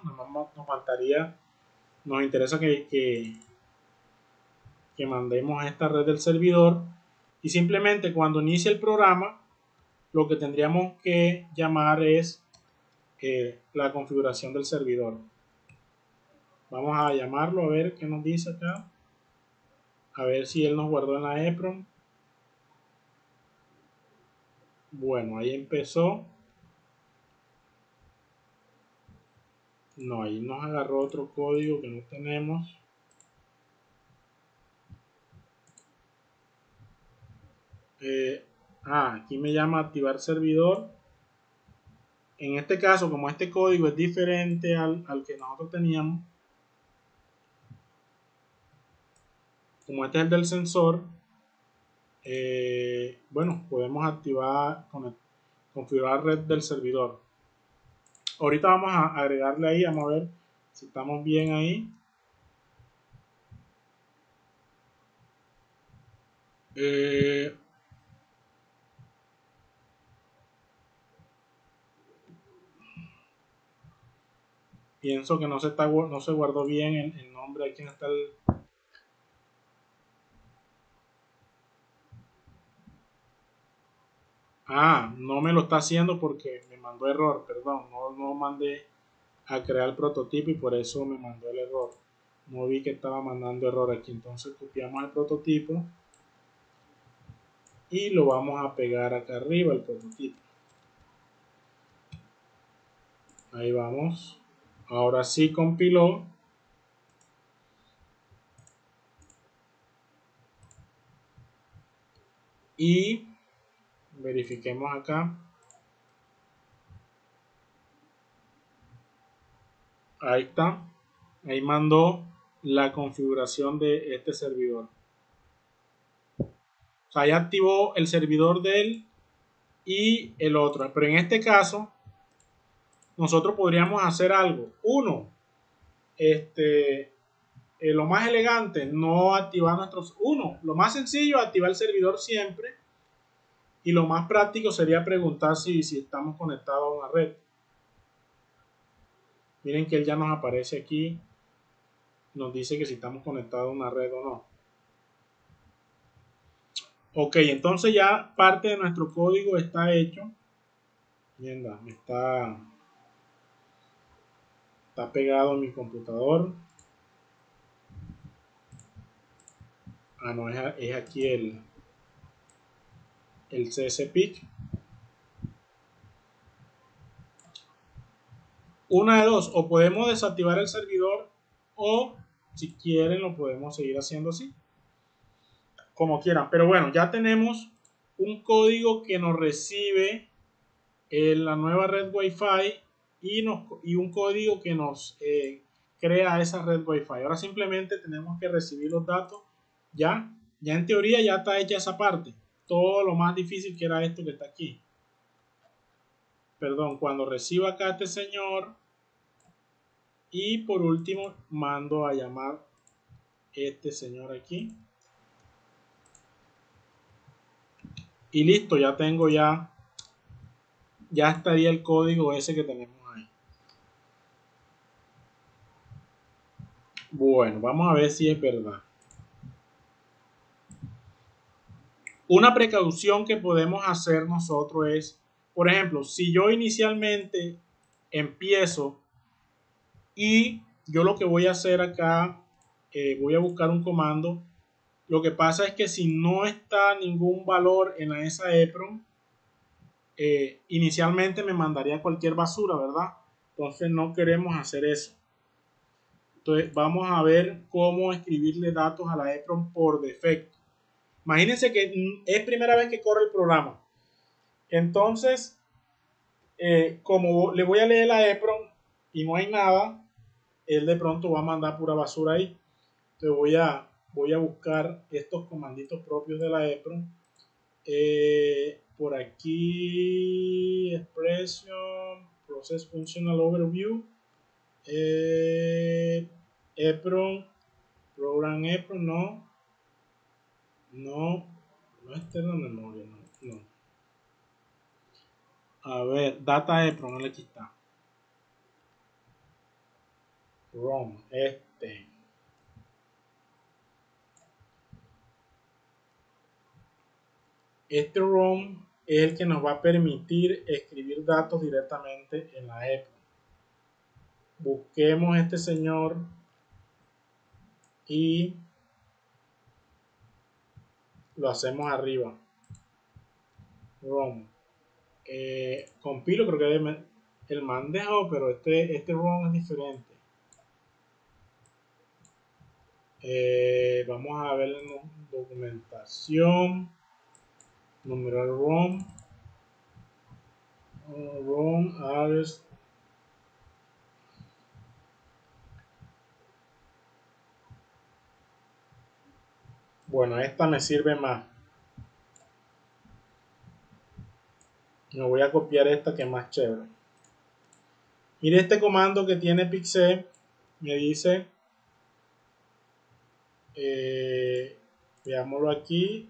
nos interesa que mandemos a esta red del servidor, y simplemente cuando inicie el programa lo que tendríamos que llamar es la configuración del servidor. Vamos a llamarlo a ver qué nos dice acá, a ver si él nos guardó en la EEPROM. Bueno, ahí empezó. No, ahí nos agarró otro código que no tenemos. Aquí me llama activar servidor. En este caso, como este código es diferente al que nosotros teníamos, como este es el del sensor, bueno, podemos configurar red del servidor. Ahorita vamos a agregarle ahí, vamos a ver si estamos bien ahí. Pienso que no se guardó bien el nombre. Aquí está el... no me lo está haciendo porque me mandó error, perdón, no mandé a crear el prototipo y por eso me mandó el error. No vi que estaba mandando error aquí, entonces copiamos el prototipo y lo vamos a pegar acá arriba, el prototipo. Ahí vamos. Ahora sí compiló. Y verifiquemos acá. Ahí está. Ahí mandó la configuración de este servidor. O sea, ya activó el servidor de él y el otro. Pero en este caso, nosotros podríamos hacer algo. Uno, lo más elegante, no activar lo más sencillo, activar el servidor siempre. Y lo más práctico sería preguntar si estamos conectados a una red. Miren que él ya nos aparece aquí. Nos dice que si estamos conectados a una red o no. Ok, entonces ya parte de nuestro código está hecho. Mierda, está pegado en mi computador. No, es aquí el CSPIC. Una de dos, o podemos desactivar el servidor o si quieren lo podemos seguir haciendo así, como quieran. Pero bueno, ya tenemos un código que nos recibe en la nueva red Wi-Fi y un código que nos crea esa red Wi-Fi. Ahora simplemente tenemos que recibir los datos. Ya en teoría ya está hecha esa parte. Todo lo más difícil que era esto que está aquí. Perdón, cuando reciba acá este señor, Y por último mando a llamar este señor aquí. Y listo, ya tengo ya estaría el código ese que tenemos ahí. Bueno, vamos a ver si es verdad. Una precaución que podemos hacer nosotros es, por ejemplo, si yo inicialmente empiezo y yo lo que voy a hacer acá, voy a buscar un comando. Lo que pasa es que si no está ningún valor en la ESA EPROM, inicialmente me mandaría cualquier basura, ¿verdad? Entonces no queremos hacer eso. Entonces vamos a ver cómo escribirle datos a la EPROM por defecto. Imagínense que es primera vez que corre el programa. Entonces, como le voy a leer la EPROM y no hay nada, él de pronto va a mandar pura basura ahí. Entonces voy a buscar estos comanditos propios de la EPROM. Por aquí, expression, process functional overview, EPROM, program EPROM, no externa memoria, no. A ver, data EPROM, aquí está. ROM, Este ROM es el que nos va a permitir escribir datos directamente en la EPROM. Busquemos este señor y lo hacemos arriba. ROM. Compilo, creo que el man dejó, pero este ROM es diferente. Vamos a ver en documentación. Numeral ROM. ROM address. Bueno, esta me sirve más. Me voy a copiar esta que es más chévere. Mire este comando que tiene Pixel. Me dice, veámoslo aquí.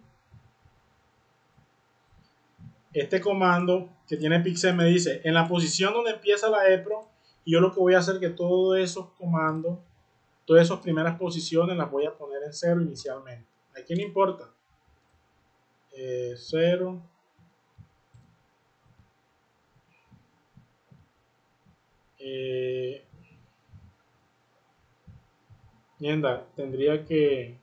Este comando que tiene Pixel me dice, en la posición donde empieza la EPROM, y yo lo que voy a hacer es que todos esos comandos, todas esas primeras posiciones las voy a poner en 0 inicialmente. ¿A quién le importa? 0. Mierda, tendría que...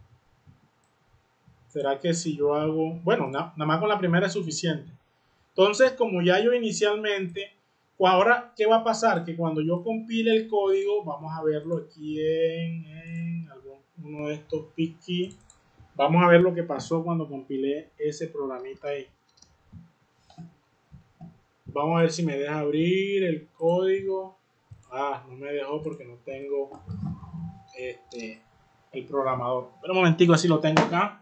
¿Será que si yo hago... Bueno, nada más con la primera es suficiente. Entonces, como ya yo inicialmente... Pues ahora, ¿qué va a pasar? Que cuando yo compile el código, vamos a verlo aquí en uno de estos picky. Vamos a ver lo que pasó cuando compilé ese programita ahí. Vamos a ver si me deja abrir el código. No me dejó porque no tengo el programador. Pero un momentico, así lo tengo acá.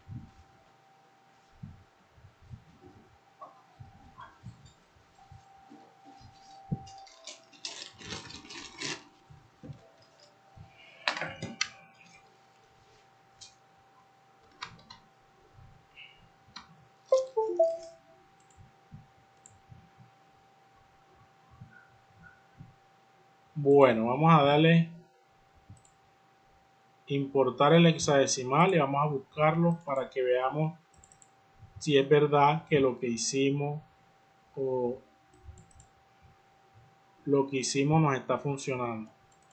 Bueno, vamos a darle importar el hexadecimal y vamos a buscarlo para que veamos si es verdad que lo que hicimos nos está funcionando.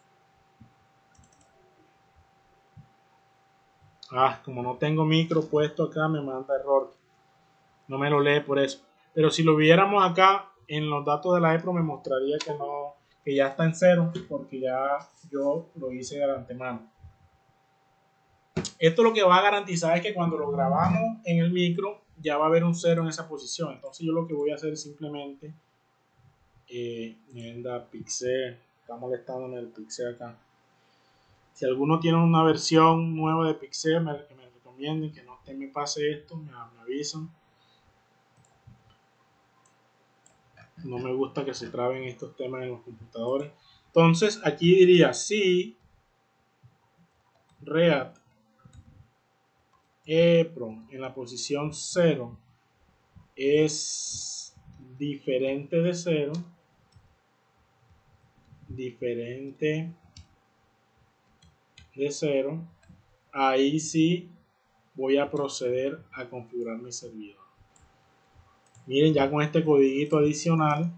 Como no tengo micro puesto acá, me manda error. No me lo lee por eso. Pero si lo viéramos acá en los datos de la EPRO, me mostraría que ya está en 0, porque ya yo lo hice de antemano. Esto lo que va a garantizar es que cuando lo grabamos en el micro, ya va a haber un 0 en esa posición. Entonces yo lo que voy a hacer es simplemente Pixel, está molestándome el Pixel acá. Si alguno tiene una versión nueva de Pixel, que me recomienden, que no me pase esto, me avisan. No me gusta que se traben estos temas en los computadores. Entonces aquí diría si read EPROM en la posición 0 es diferente de 0, ahí sí voy a proceder a configurar mi servidor. Miren, ya con este codiguito adicional,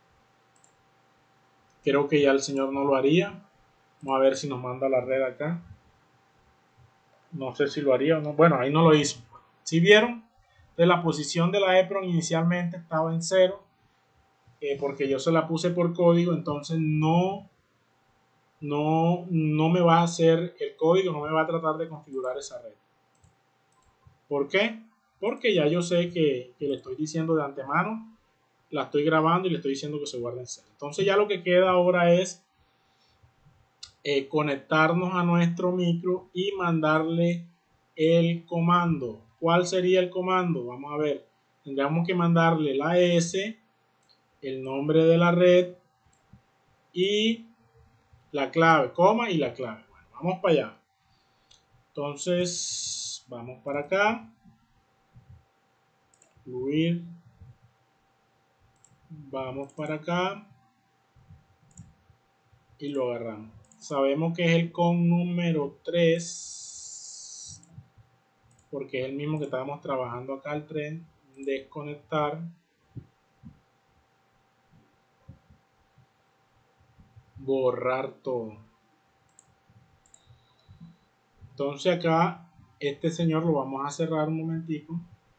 creo que ya el señor no lo haría. Vamos a ver si nos manda la red acá. No sé si lo haría o no. Bueno, ahí no lo hizo. ¿Sí vieron? Entonces la posición de la EPROM inicialmente estaba en 0. Porque yo se la puse por código. Entonces no me va a hacer el código. No me va a tratar de configurar esa red. ¿Por qué? Porque ya yo sé que le estoy diciendo de antemano. La estoy grabando y le estoy diciendo que se guarde en 0. Entonces ya lo que queda ahora es conectarnos a nuestro micro y mandarle el comando. ¿Cuál sería el comando? Vamos a ver. Tendríamos que mandarle la S, el nombre de la red y la clave, coma y la clave. Bueno, vamos para allá. Entonces, vamos para acá. Incluir. Vamos para acá. Y lo agarramos. Sabemos que es el con número 3. Porque es el mismo que estábamos trabajando acá el tren. Desconectar. Borrar todo. Entonces acá este señor lo vamos a cerrar un momentico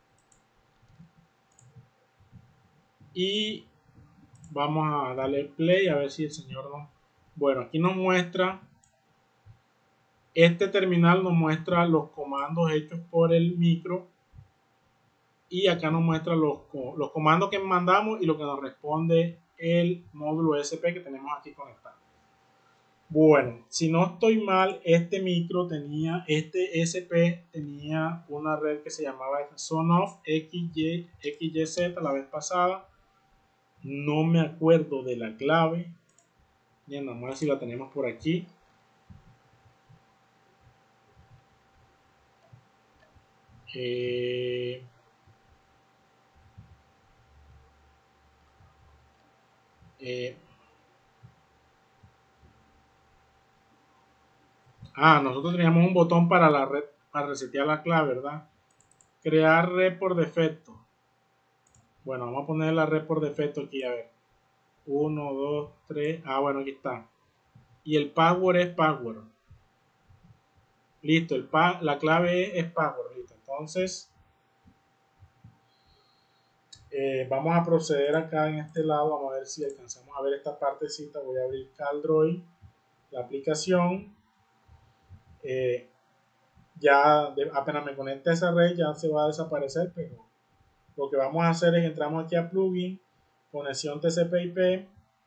y vamos a darle play a ver si el señor no. Bueno, aquí nos muestra, este terminal nos muestra los comandos hechos por el micro y acá nos muestra los comandos que mandamos y lo que nos responde el módulo SP que tenemos aquí conectado. Bueno, si no estoy mal, este micro tenía, este SP tenía una red que se llamaba Sonoff XYZ la vez pasada. No me acuerdo de la clave. Bien, vamos a ver si la tenemos por aquí. Nosotros teníamos un botón para la red, para resetear la clave, ¿verdad? Crear red por defecto. Bueno, vamos a poner la red por defecto aquí, a ver. 1, 2, 3. Bueno, aquí está. Y el password es password. Listo, la clave es password. Listo. Entonces, vamos a proceder acá en este lado. Vamos a ver si alcanzamos a ver esta partecita. Voy a abrir Caldroid, la aplicación. Ya apenas me conecte a esa red ya se va a desaparecer, pero lo que vamos a hacer es entramos aquí a plugin, conexión TCP/IP,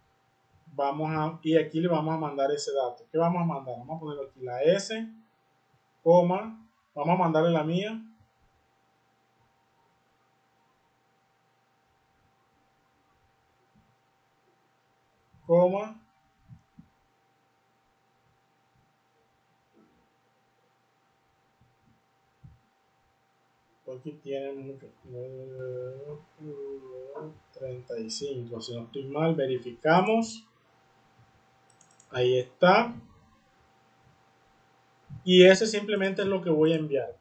y aquí le vamos a mandar ese dato. ¿Qué vamos a mandar? Vamos a poner aquí la S, coma, vamos a mandarle la mía, coma, aquí tienen mucho, 35, si no estoy mal, verificamos, ahí está, y ese simplemente es lo que voy a enviar.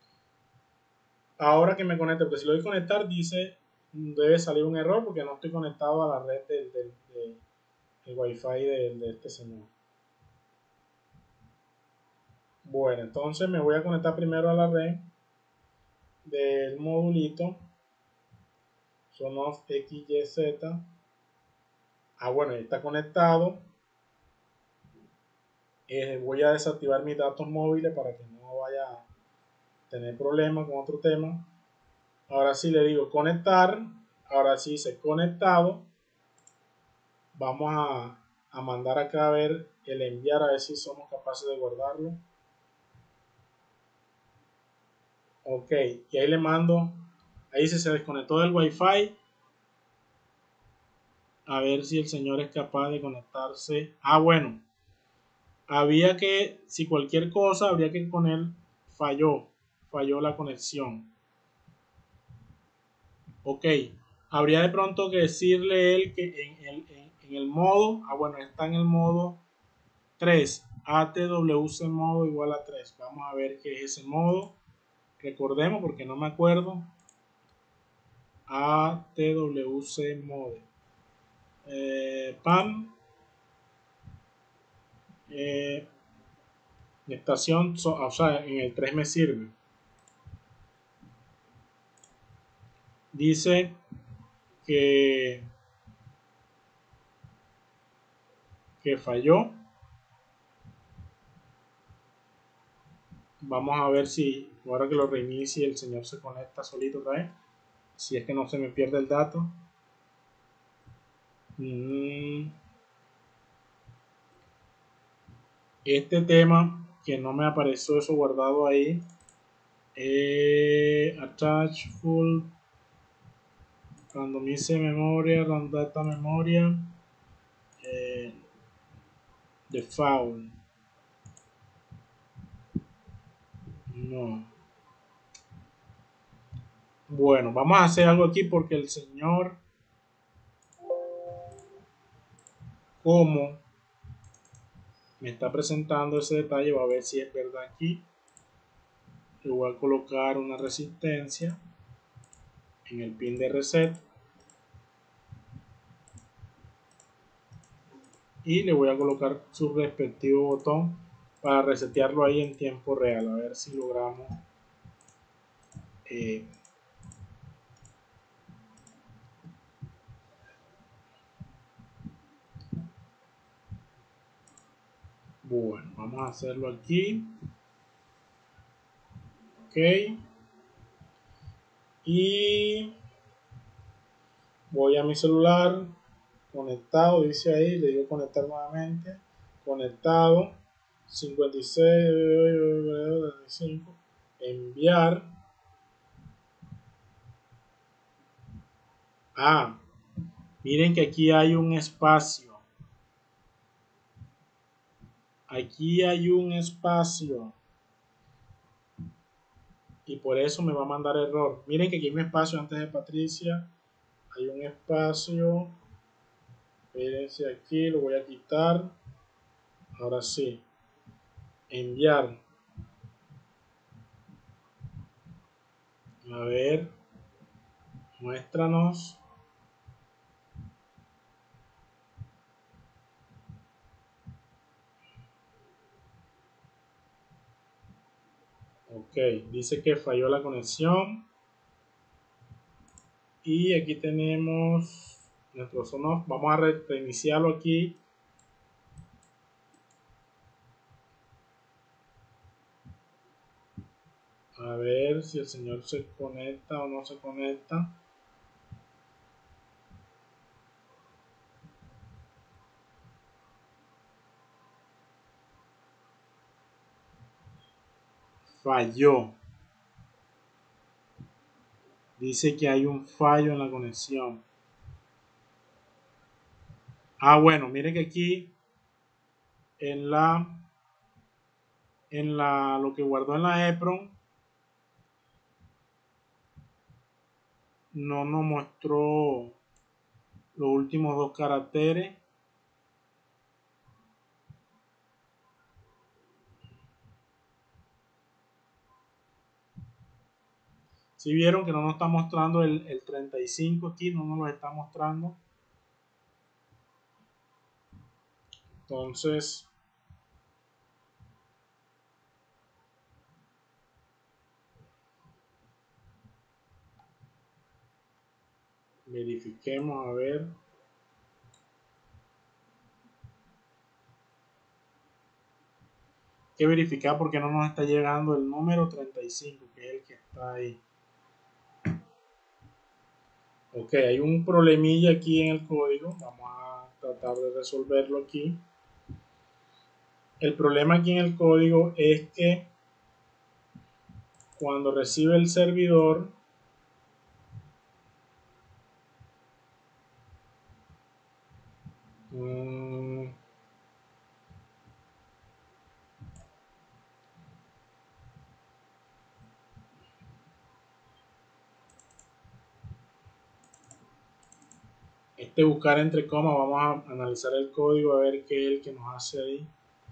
Ahora que me conecte, porque si lo doy a conectar dice debe salir un error porque no estoy conectado a la red del Wi-Fi de este señor. Bueno, entonces me voy a conectar primero a la red del modulito Sonoff XYZ. Bueno, está conectado. Voy a desactivar mis datos móviles para que no vaya a tener problemas con otro tema. Ahora sí le digo conectar. Ahora sí dice conectado. Vamos a mandar acá a ver el enviar, a ver si somos capaces de guardarlo. Ok, y ahí le mando, ahí se desconectó del Wi-Fi. A ver si el señor es capaz de conectarse. Ah, bueno. Había que, si cualquier cosa, habría que poner falló la conexión. Ok. Habría de pronto que decirle él que en el modo, bueno, está en el modo 3, ATWC modo igual a 3. Vamos a ver qué es ese modo. Recordemos porque no me acuerdo. ATWC mode. PAM. Estación, o sea, en el 3 me sirve. Dice que falló. Vamos a ver si ahora que lo reinicie el señor se conecta solito otra vez. Si es que no se me pierde el dato. Este tema que no me apareció eso guardado ahí. Attach full randomize memoria, random memoria. Default. No. Bueno, vamos a hacer algo aquí porque el señor como me está presentando ese detalle, va a ver si es verdad aquí. Le voy a colocar una resistencia en el pin de reset y le voy a colocar su respectivo botón para resetearlo ahí en tiempo real, a ver si logramos bueno, vamos a hacerlo aquí. Ok, y voy a mi celular conectado, dice ahí, le digo conectar nuevamente, conectado 56 enviar. Miren que aquí hay un espacio, y por eso me va a mandar error. Miren que aquí hay un espacio antes de Patricia, hay un espacio. Espérense, aquí lo voy a quitar. Ahora sí, enviar. A ver, muéstranos. Ok, dice que falló la conexión. Y aquí tenemos nuestro sonos. Vamos a reiniciarlo aquí. A ver si el señor se conecta o no se conecta. Falló. Dice que hay un fallo en la conexión. Bueno, mire que aquí lo que guardó en la EPROM no nos mostró los últimos dos caracteres. Si vieron que no nos está mostrando el 35 aquí, no nos lo está mostrando. Entonces, verifiquemos a ver. Hay que verificar porque no nos está llegando el número 35, que es el que está ahí. Ok, hay un problemilla aquí en el código. Vamos a tratar de resolverlo aquí. El problema aquí en el código es que cuando recibe el servidor, Mm, este buscar entre comas, vamos a analizar el código a ver qué es el que nos hace ahí.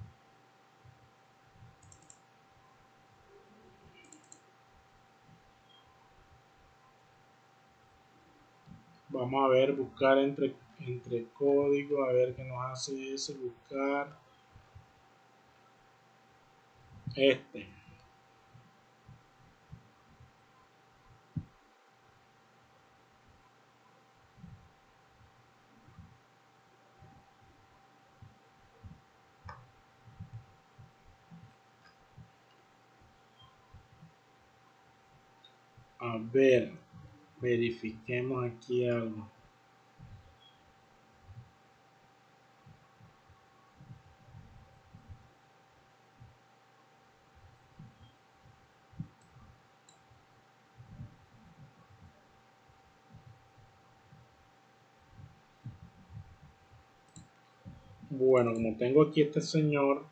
Vamos a ver, buscar entre código, a ver qué nos hace ese, buscar este. A ver, verifiquemos aquí algo. Bueno, como tengo aquí este señor,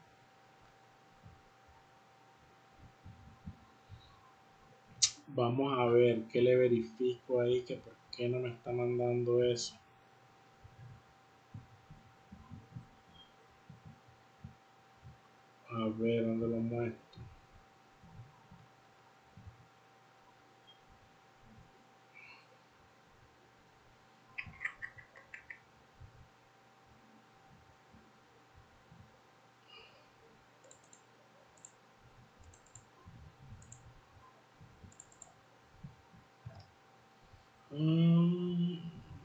vamos a ver qué le verifico ahí, que por qué no me está mandando eso. A ver, ¿dónde lo muestro? Mm,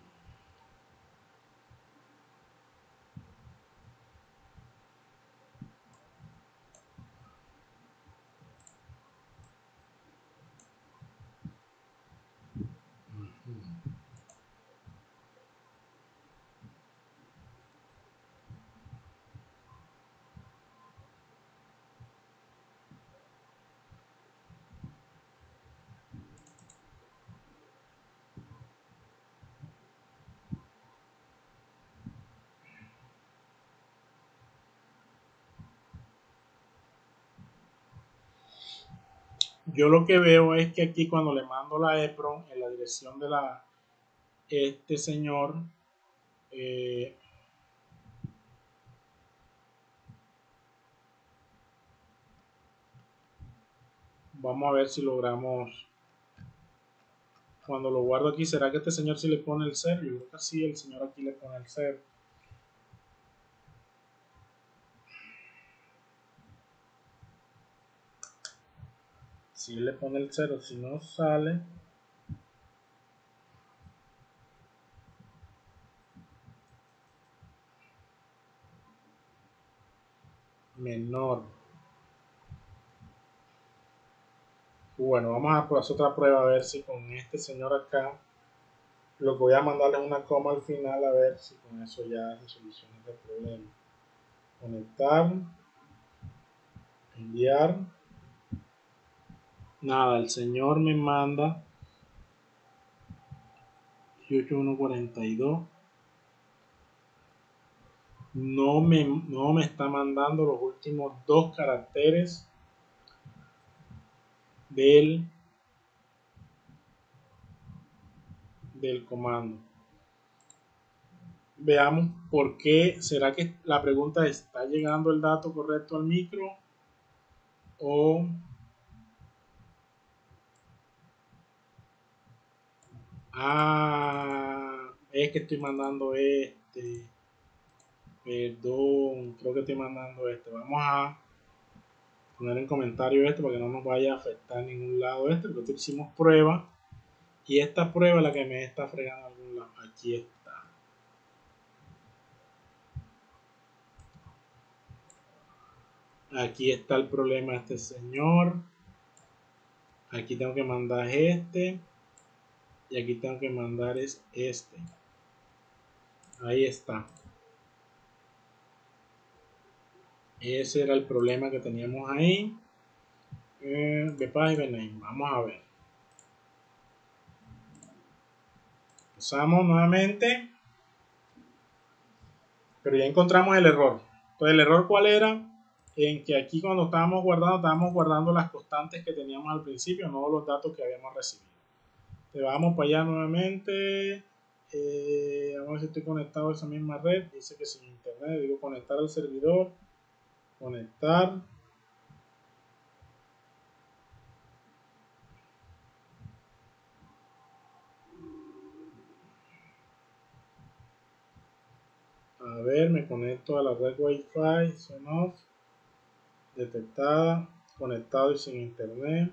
Yo lo que veo es que aquí cuando le mando la EPROM en la dirección de este señor, eh, vamos a ver si logramos. Cuando lo guardo aquí, ¿será que este señor sí le pone el 0? Yo creo que sí, el señor aquí le pone el 0. Si le pone el 0, si no sale, menor. Bueno, vamos a hacer otra prueba a ver si con este señor acá, lo que voy a mandarle es una coma al final a ver si con eso ya se soluciona el problema. Conectar, enviar. Nada, el señor me manda 18142. No me está mandando los últimos dos caracteres del comando. Veamos por qué. ¿Será que la pregunta es, ¿está llegando el dato correcto al micro? O es que estoy mandando este. Perdón, creo que estoy mandando este. Vamos a poner en comentario esto para que no nos vaya a afectar en ningún lado este, porque hicimos prueba y esta prueba es la que me está fregando en algún lado. Aquí está. Aquí está el problema de este señor. Aquí tengo que mandar este y aquí tengo que mandar este. Ahí está. Ese era el problema que teníamos ahí. De página. Vamos a ver. Usamos nuevamente. Pero ya encontramos el error. Entonces, ¿el error cuál era? En que aquí cuando estábamos guardando las constantes que teníamos al principio, no los datos que habíamos recibido. Entonces, vamos para allá nuevamente. Vamos a ver si estoy conectado a esa misma red. Dice que sin internet, digo conectar al servidor. Conectar. A ver, me conecto a la red Wi-Fi. Son off. Detectada. Conectado y sin internet.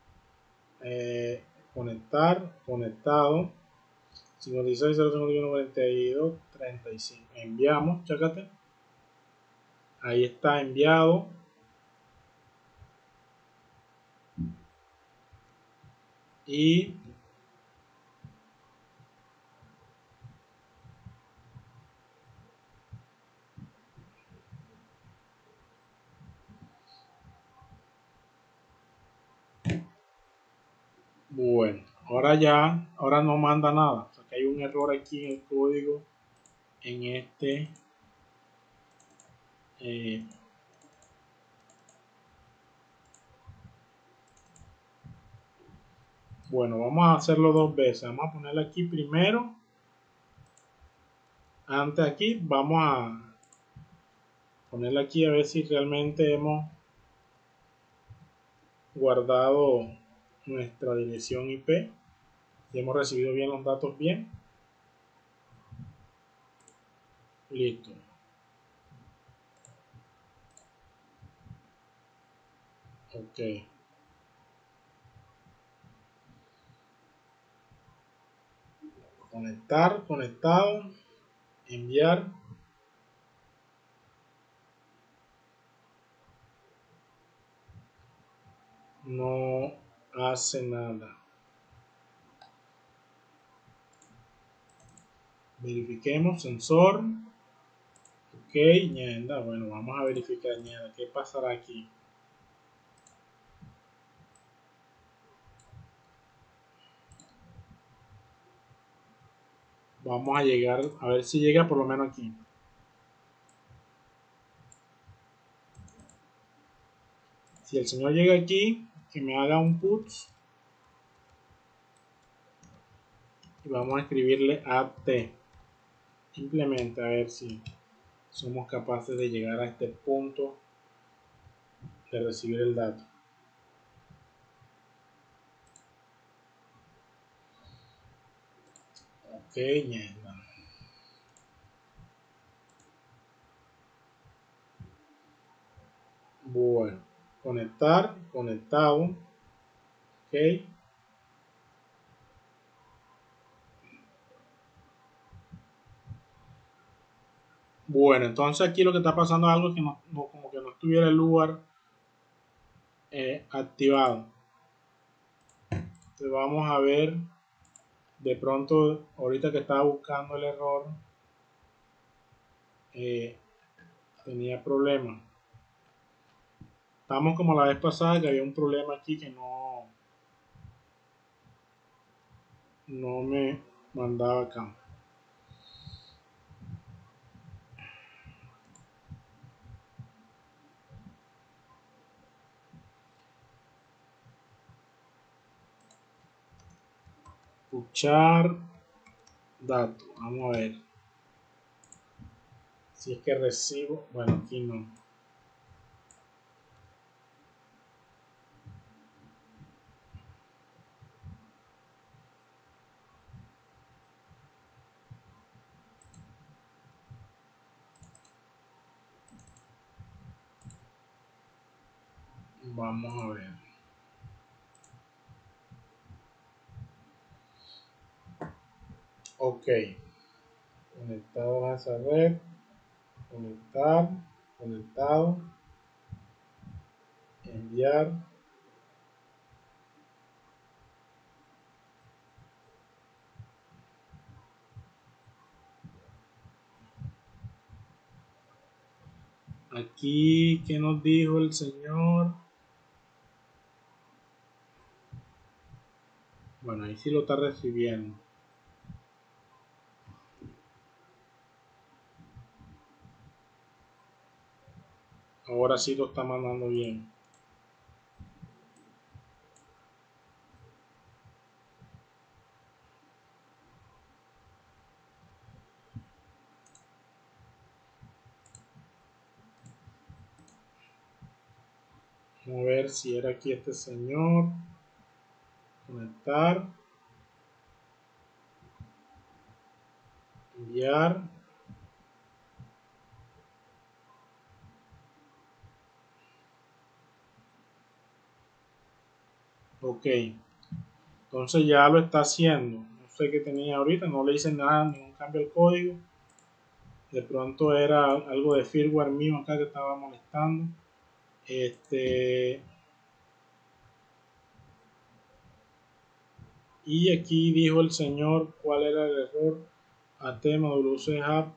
Conectar. Conectado. 56 051 42 35. Enviamos. Chécate. Ahí está enviado. Y bueno, ahora no manda nada. O sea que hay un error aquí en el código, en este. Bueno, vamos a hacerlo dos veces. Vamos a ponerle aquí primero. Antes aquí, vamos a ponerle aquí a ver si realmente hemos guardado nuestra dirección IP. Si hemos recibido bien los datos bien. Listo. Ok. Conectar, conectado. Enviar. No hace nada. Verifiquemos sensor. Ok, ñenda. Bueno, vamos a verificar ñenda. ¿Qué pasará aquí? Vamos a llegar, a ver si llega por lo menos aquí. Si el señor llega aquí, que me haga un puts. Y vamos a escribirle AT. Simplemente a ver si somos capaces de llegar a este punto de recibir el dato. Ok, ñenda. Bueno, conectar, conectado. Ok. Bueno, entonces aquí lo que está pasando es algo que como que no estuviera el lugar activado. Entonces vamos a ver, de pronto, ahorita que estaba buscando el error, tenía problemas. Estamos como la vez pasada que había un problema aquí que no me mandaba acá. Escuchar datos. Vamos a ver si es que recibo. Bueno, aquí no. Vamos a ver. Ok. Conectado a esa red. Conectar. Conectado. Enviar. Aquí, ¿qué nos dijo el señor? Bueno, ahí sí lo está recibiendo. Ahora sí lo está mandando bien. Vamos a ver si era aquí este señor. Conectar. Enviar. Ok. Entonces ya lo está haciendo. No sé qué tenía ahorita. No le hice nada, ningún cambio al código. De pronto era algo de firmware mío acá que estaba molestando. Y aquí dijo el señor cuál era el error. AT WC Hub.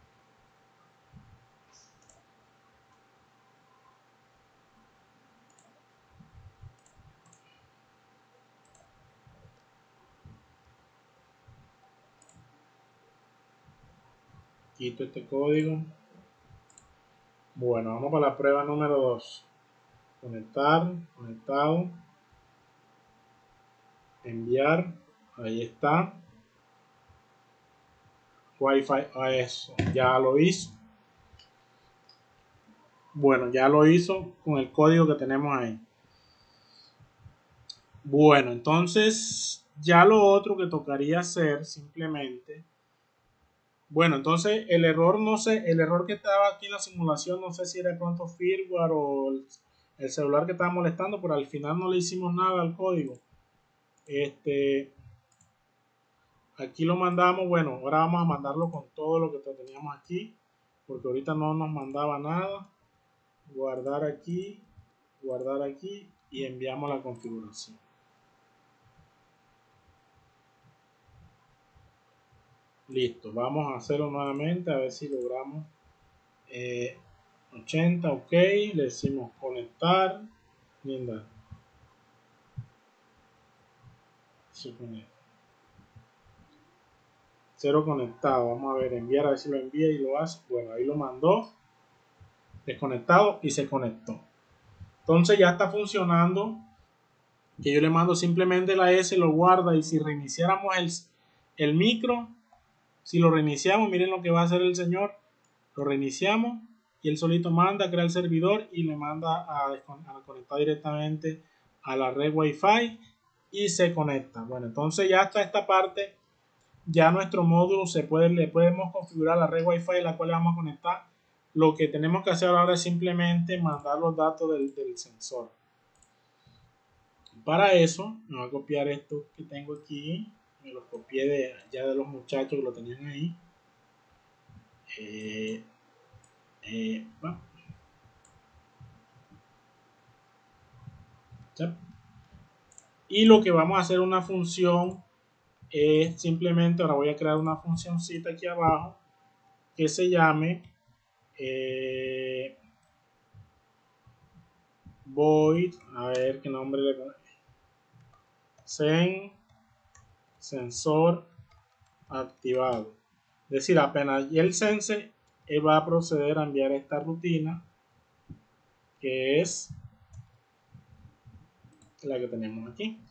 Quito este código. Bueno, vamos para la prueba número 2. Conectar, conectado. Enviar. Ahí está. Wi-Fi, a eso. Ya lo hizo. Bueno, ya lo hizo con el código que tenemos ahí. Bueno, entonces ya lo otro que tocaría hacer simplemente. Bueno, entonces el error, no sé, el error que estaba aquí en la simulación, no sé si era de pronto firmware o el celular que estaba molestando, pero al final no le hicimos nada al código. Aquí lo mandamos, bueno, ahora vamos a mandarlo con todo lo que teníamos aquí, porque ahorita no nos mandaba nada. Guardar aquí y enviamos la configuración. Listo, vamos a hacerlo nuevamente a ver si logramos 80, ok, le decimos conectar, linda, se conecta. Cero conectado, vamos a ver, enviar, a ver si lo envía y lo hace. Bueno, ahí lo mandó, desconectado y se conectó. Entonces ya está funcionando. Que yo le mando simplemente la S, lo guarda, y si reiniciáramos el micro, si lo reiniciamos, miren lo que va a hacer el señor. Lo reiniciamos y él solito manda, crea el servidor y le manda a conectar directamente a la red Wi-Fi y se conecta. Bueno, entonces ya hasta esta parte, ya nuestro módulo le podemos configurar la red Wi-Fi a la cual le vamos a conectar. Lo que tenemos que hacer ahora es simplemente mandar los datos del sensor. Para eso me voy a copiar esto que tengo aquí, me los copié ya de los muchachos que lo tenían ahí. Bueno. Y lo que vamos a hacer una función es simplemente, ahora voy a crear una funcioncita aquí abajo que se llame void, a ver qué nombre le pongo, sensor activado. Es decir, apenas y el sense, él va a proceder a enviar esta rutina que es la que tenemos aquí.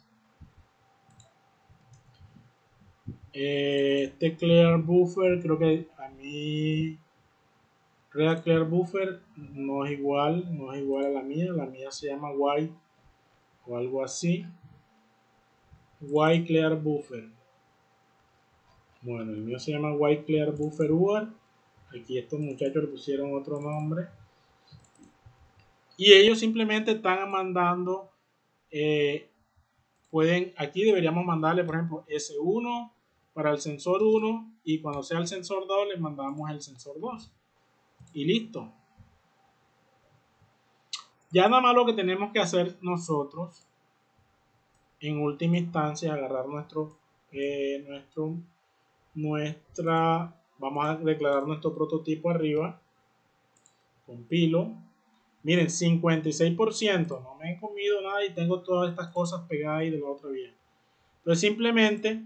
Este clear buffer, creo que a mí Real Clear Buffer no es igual a la mía se llama White o algo así. White Clear Buffer. Bueno, el mío se llama White Clear Buffer UART. Aquí estos muchachos le pusieron otro nombre. Y ellos simplemente están mandando, aquí deberíamos mandarle, por ejemplo, S1 para el sensor 1 y cuando sea el sensor 2 le mandamos el sensor 2. Y listo. Ya nada más lo que tenemos que hacer nosotros en última instancia agarrar vamos a declarar nuestro prototipo arriba, compilo, miren, 56%, no me he comido nada y tengo todas estas cosas pegadas ahí de la otra vía. Entonces simplemente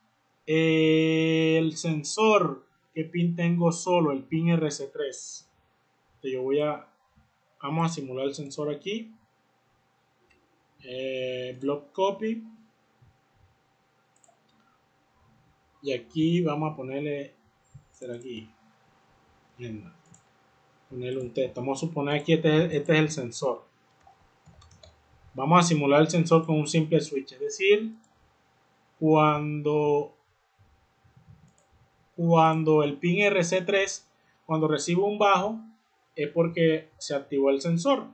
el sensor, ¿qué pin tengo solo? El pin RC3. Entonces yo voy a Vamos a simular el sensor aquí. Block copy. Y aquí vamos a ponerle, será aquí, ponerle un texto. Vamos a suponer aquí este es el sensor. Vamos a simular el sensor con un simple switch, es decir, cuando el pin RC3, cuando recibe un bajo, es porque se activó el sensor.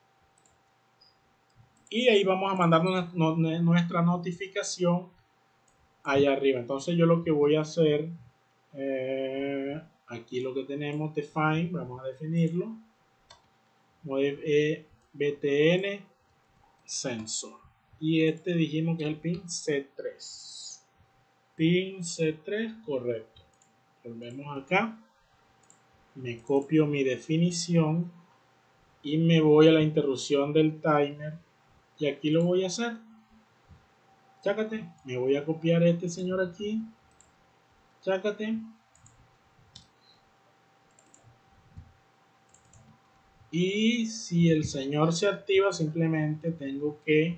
Y ahí vamos a mandar nuestra notificación allá arriba. Entonces yo lo que voy a hacer, aquí lo que tenemos, define, vamos a definirlo, btn sensor. Y este dijimos que es el pin C3. Pin C3, correcto. Volvemos acá. Me copio mi definición y me voy a la interrupción del timer. Y aquí lo voy a hacer. Chácate. Me voy a copiar este señor aquí. Chácate. Y si el señor se activa, simplemente tengo que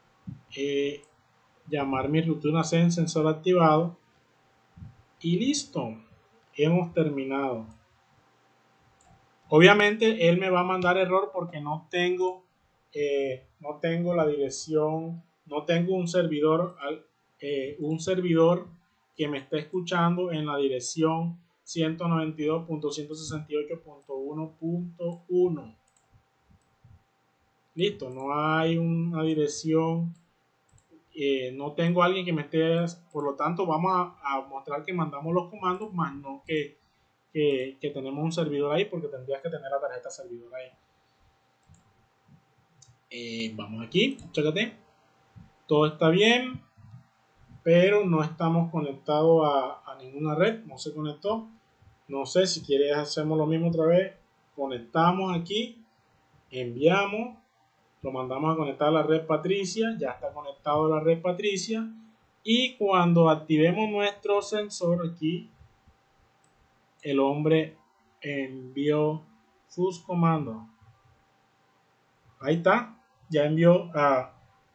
llamar mi rutina en sensor activado. Y listo. Hemos terminado. Obviamente él me va a mandar error porque no tengo la dirección, no tengo un servidor que me esté escuchando en la dirección 192.168.1.1. Listo, no hay una dirección, no tengo alguien que me esté, por lo tanto vamos a mostrar que mandamos los comandos, más no que tenemos un servidor ahí, porque tendrías que tener la tarjeta servidor ahí. Vamos aquí, chécate, todo está bien, pero no estamos conectados a ninguna red, no se conectó. No sé, si quieres hacemos lo mismo otra vez, conectamos aquí, enviamos, lo mandamos a conectar a la red Patricia, ya está conectado a la red Patricia, y cuando activemos nuestro sensor aquí, el hombre envió sus comandos. Ahí está, ya envió a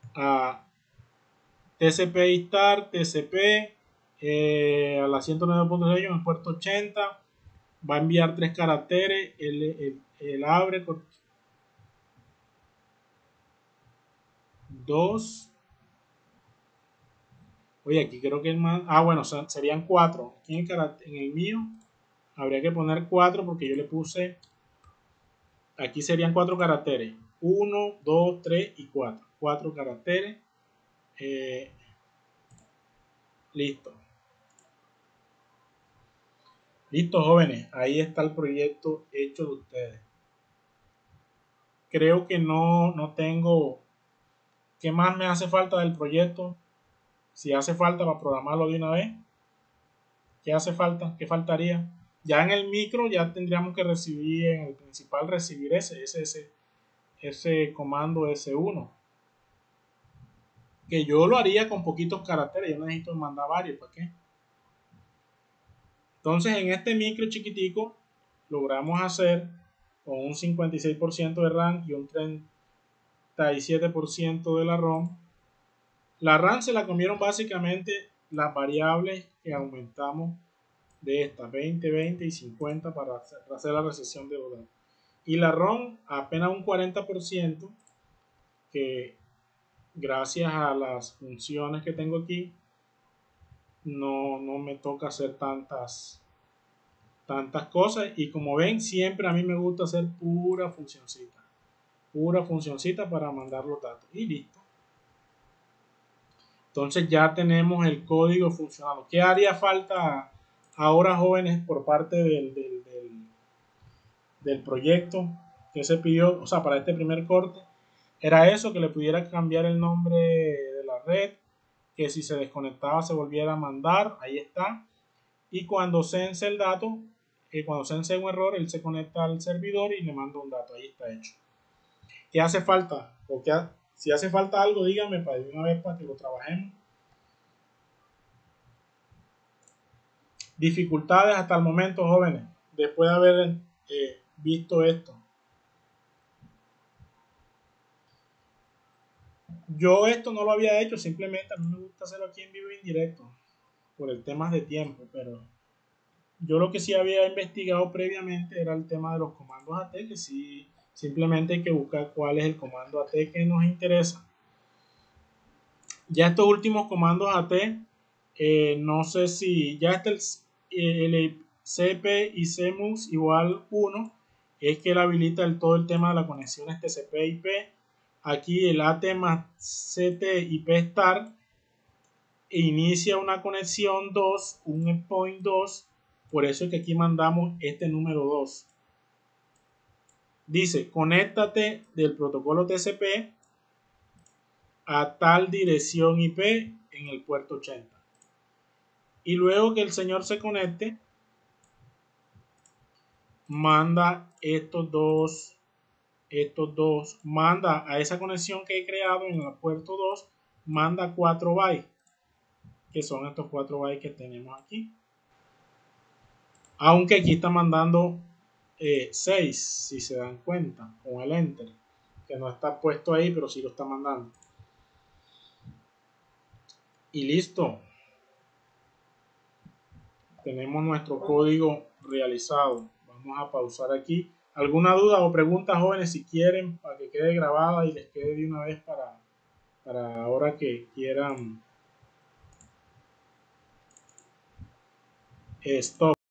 TCP start, TCP a la 109.6 en el puerto 80. Va a enviar 3 caracteres. El abre 2. Oye, aquí creo que el más. Bueno, serían 4. Aquí en el mío habría que poner 4 porque yo le puse. Aquí serían 4 caracteres. 1, 2, 3 y 4. 4 caracteres. Listo. Listo, jóvenes. Ahí está el proyecto hecho de ustedes. Creo que no tengo. ¿Qué más me hace falta del proyecto? Si hace falta para programarlo de una vez. ¿Qué hace falta? ¿Qué faltaría? Ya en el micro ya tendríamos que recibir, en el principal, recibir ese comando S1. Que yo lo haría con poquitos caracteres. Yo no necesito mandar varios. ¿Para qué? Entonces en este micro chiquitico logramos hacer con un 56% de RAM y un 37% de la ROM. La RAM se la comieron básicamente las variables que aumentamos de estas 20, 20 y 50 para hacer la recesión de los datos. Y la ROM apenas un 40%, que gracias a las funciones que tengo aquí no me toca hacer tantas cosas. Y como ven, siempre a mí me gusta hacer pura funcioncita para mandar los datos y listo. Entonces ya tenemos el código funcionando. ¿Qué haría falta ahora, jóvenes, por parte del proyecto que se pidió? O sea, para este primer corte era eso, que le pudiera cambiar el nombre de la red, que si se desconectaba se volviera a mandar. Ahí está. Y cuando sense el dato, cuando sense un error, él se conecta al servidor y le manda un dato. Ahí está hecho. ¿Qué hace falta? Si hace falta algo, díganme para de una vez para que lo trabajemos. Dificultades hasta el momento, jóvenes, después de haber visto esto. Yo esto no lo había hecho, simplemente a mí me gusta hacerlo aquí en vivo e indirecto, por el tema de tiempo, pero yo lo que sí había investigado previamente era el tema de los comandos AT, que sí, simplemente hay que buscar cuál es el comando AT que nos interesa. Ya estos últimos comandos AT, no sé si ya está el CP y CMUX igual 1, es que él habilita todo el tema de la conexión TCP/IP. Aquí el AT más CT IP star inicia una conexión 2, un endpoint 2, por eso es que aquí mandamos este número 2. Dice, conéctate del protocolo TCP a tal dirección IP en el puerto 80. Y luego que el señor se conecte, manda estos dos, manda a esa conexión que he creado en el puerto 2, manda 4 bytes, que son estos 4 bytes que tenemos aquí. Aunque aquí está mandando 6, si se dan cuenta, con el enter, que no está puesto ahí, pero sí lo está mandando. Y listo. Tenemos nuestro código realizado. Vamos a pausar aquí. ¿Alguna duda o pregunta, jóvenes, si quieren, para que quede grabada y les quede de una vez para ahora que quieran stop?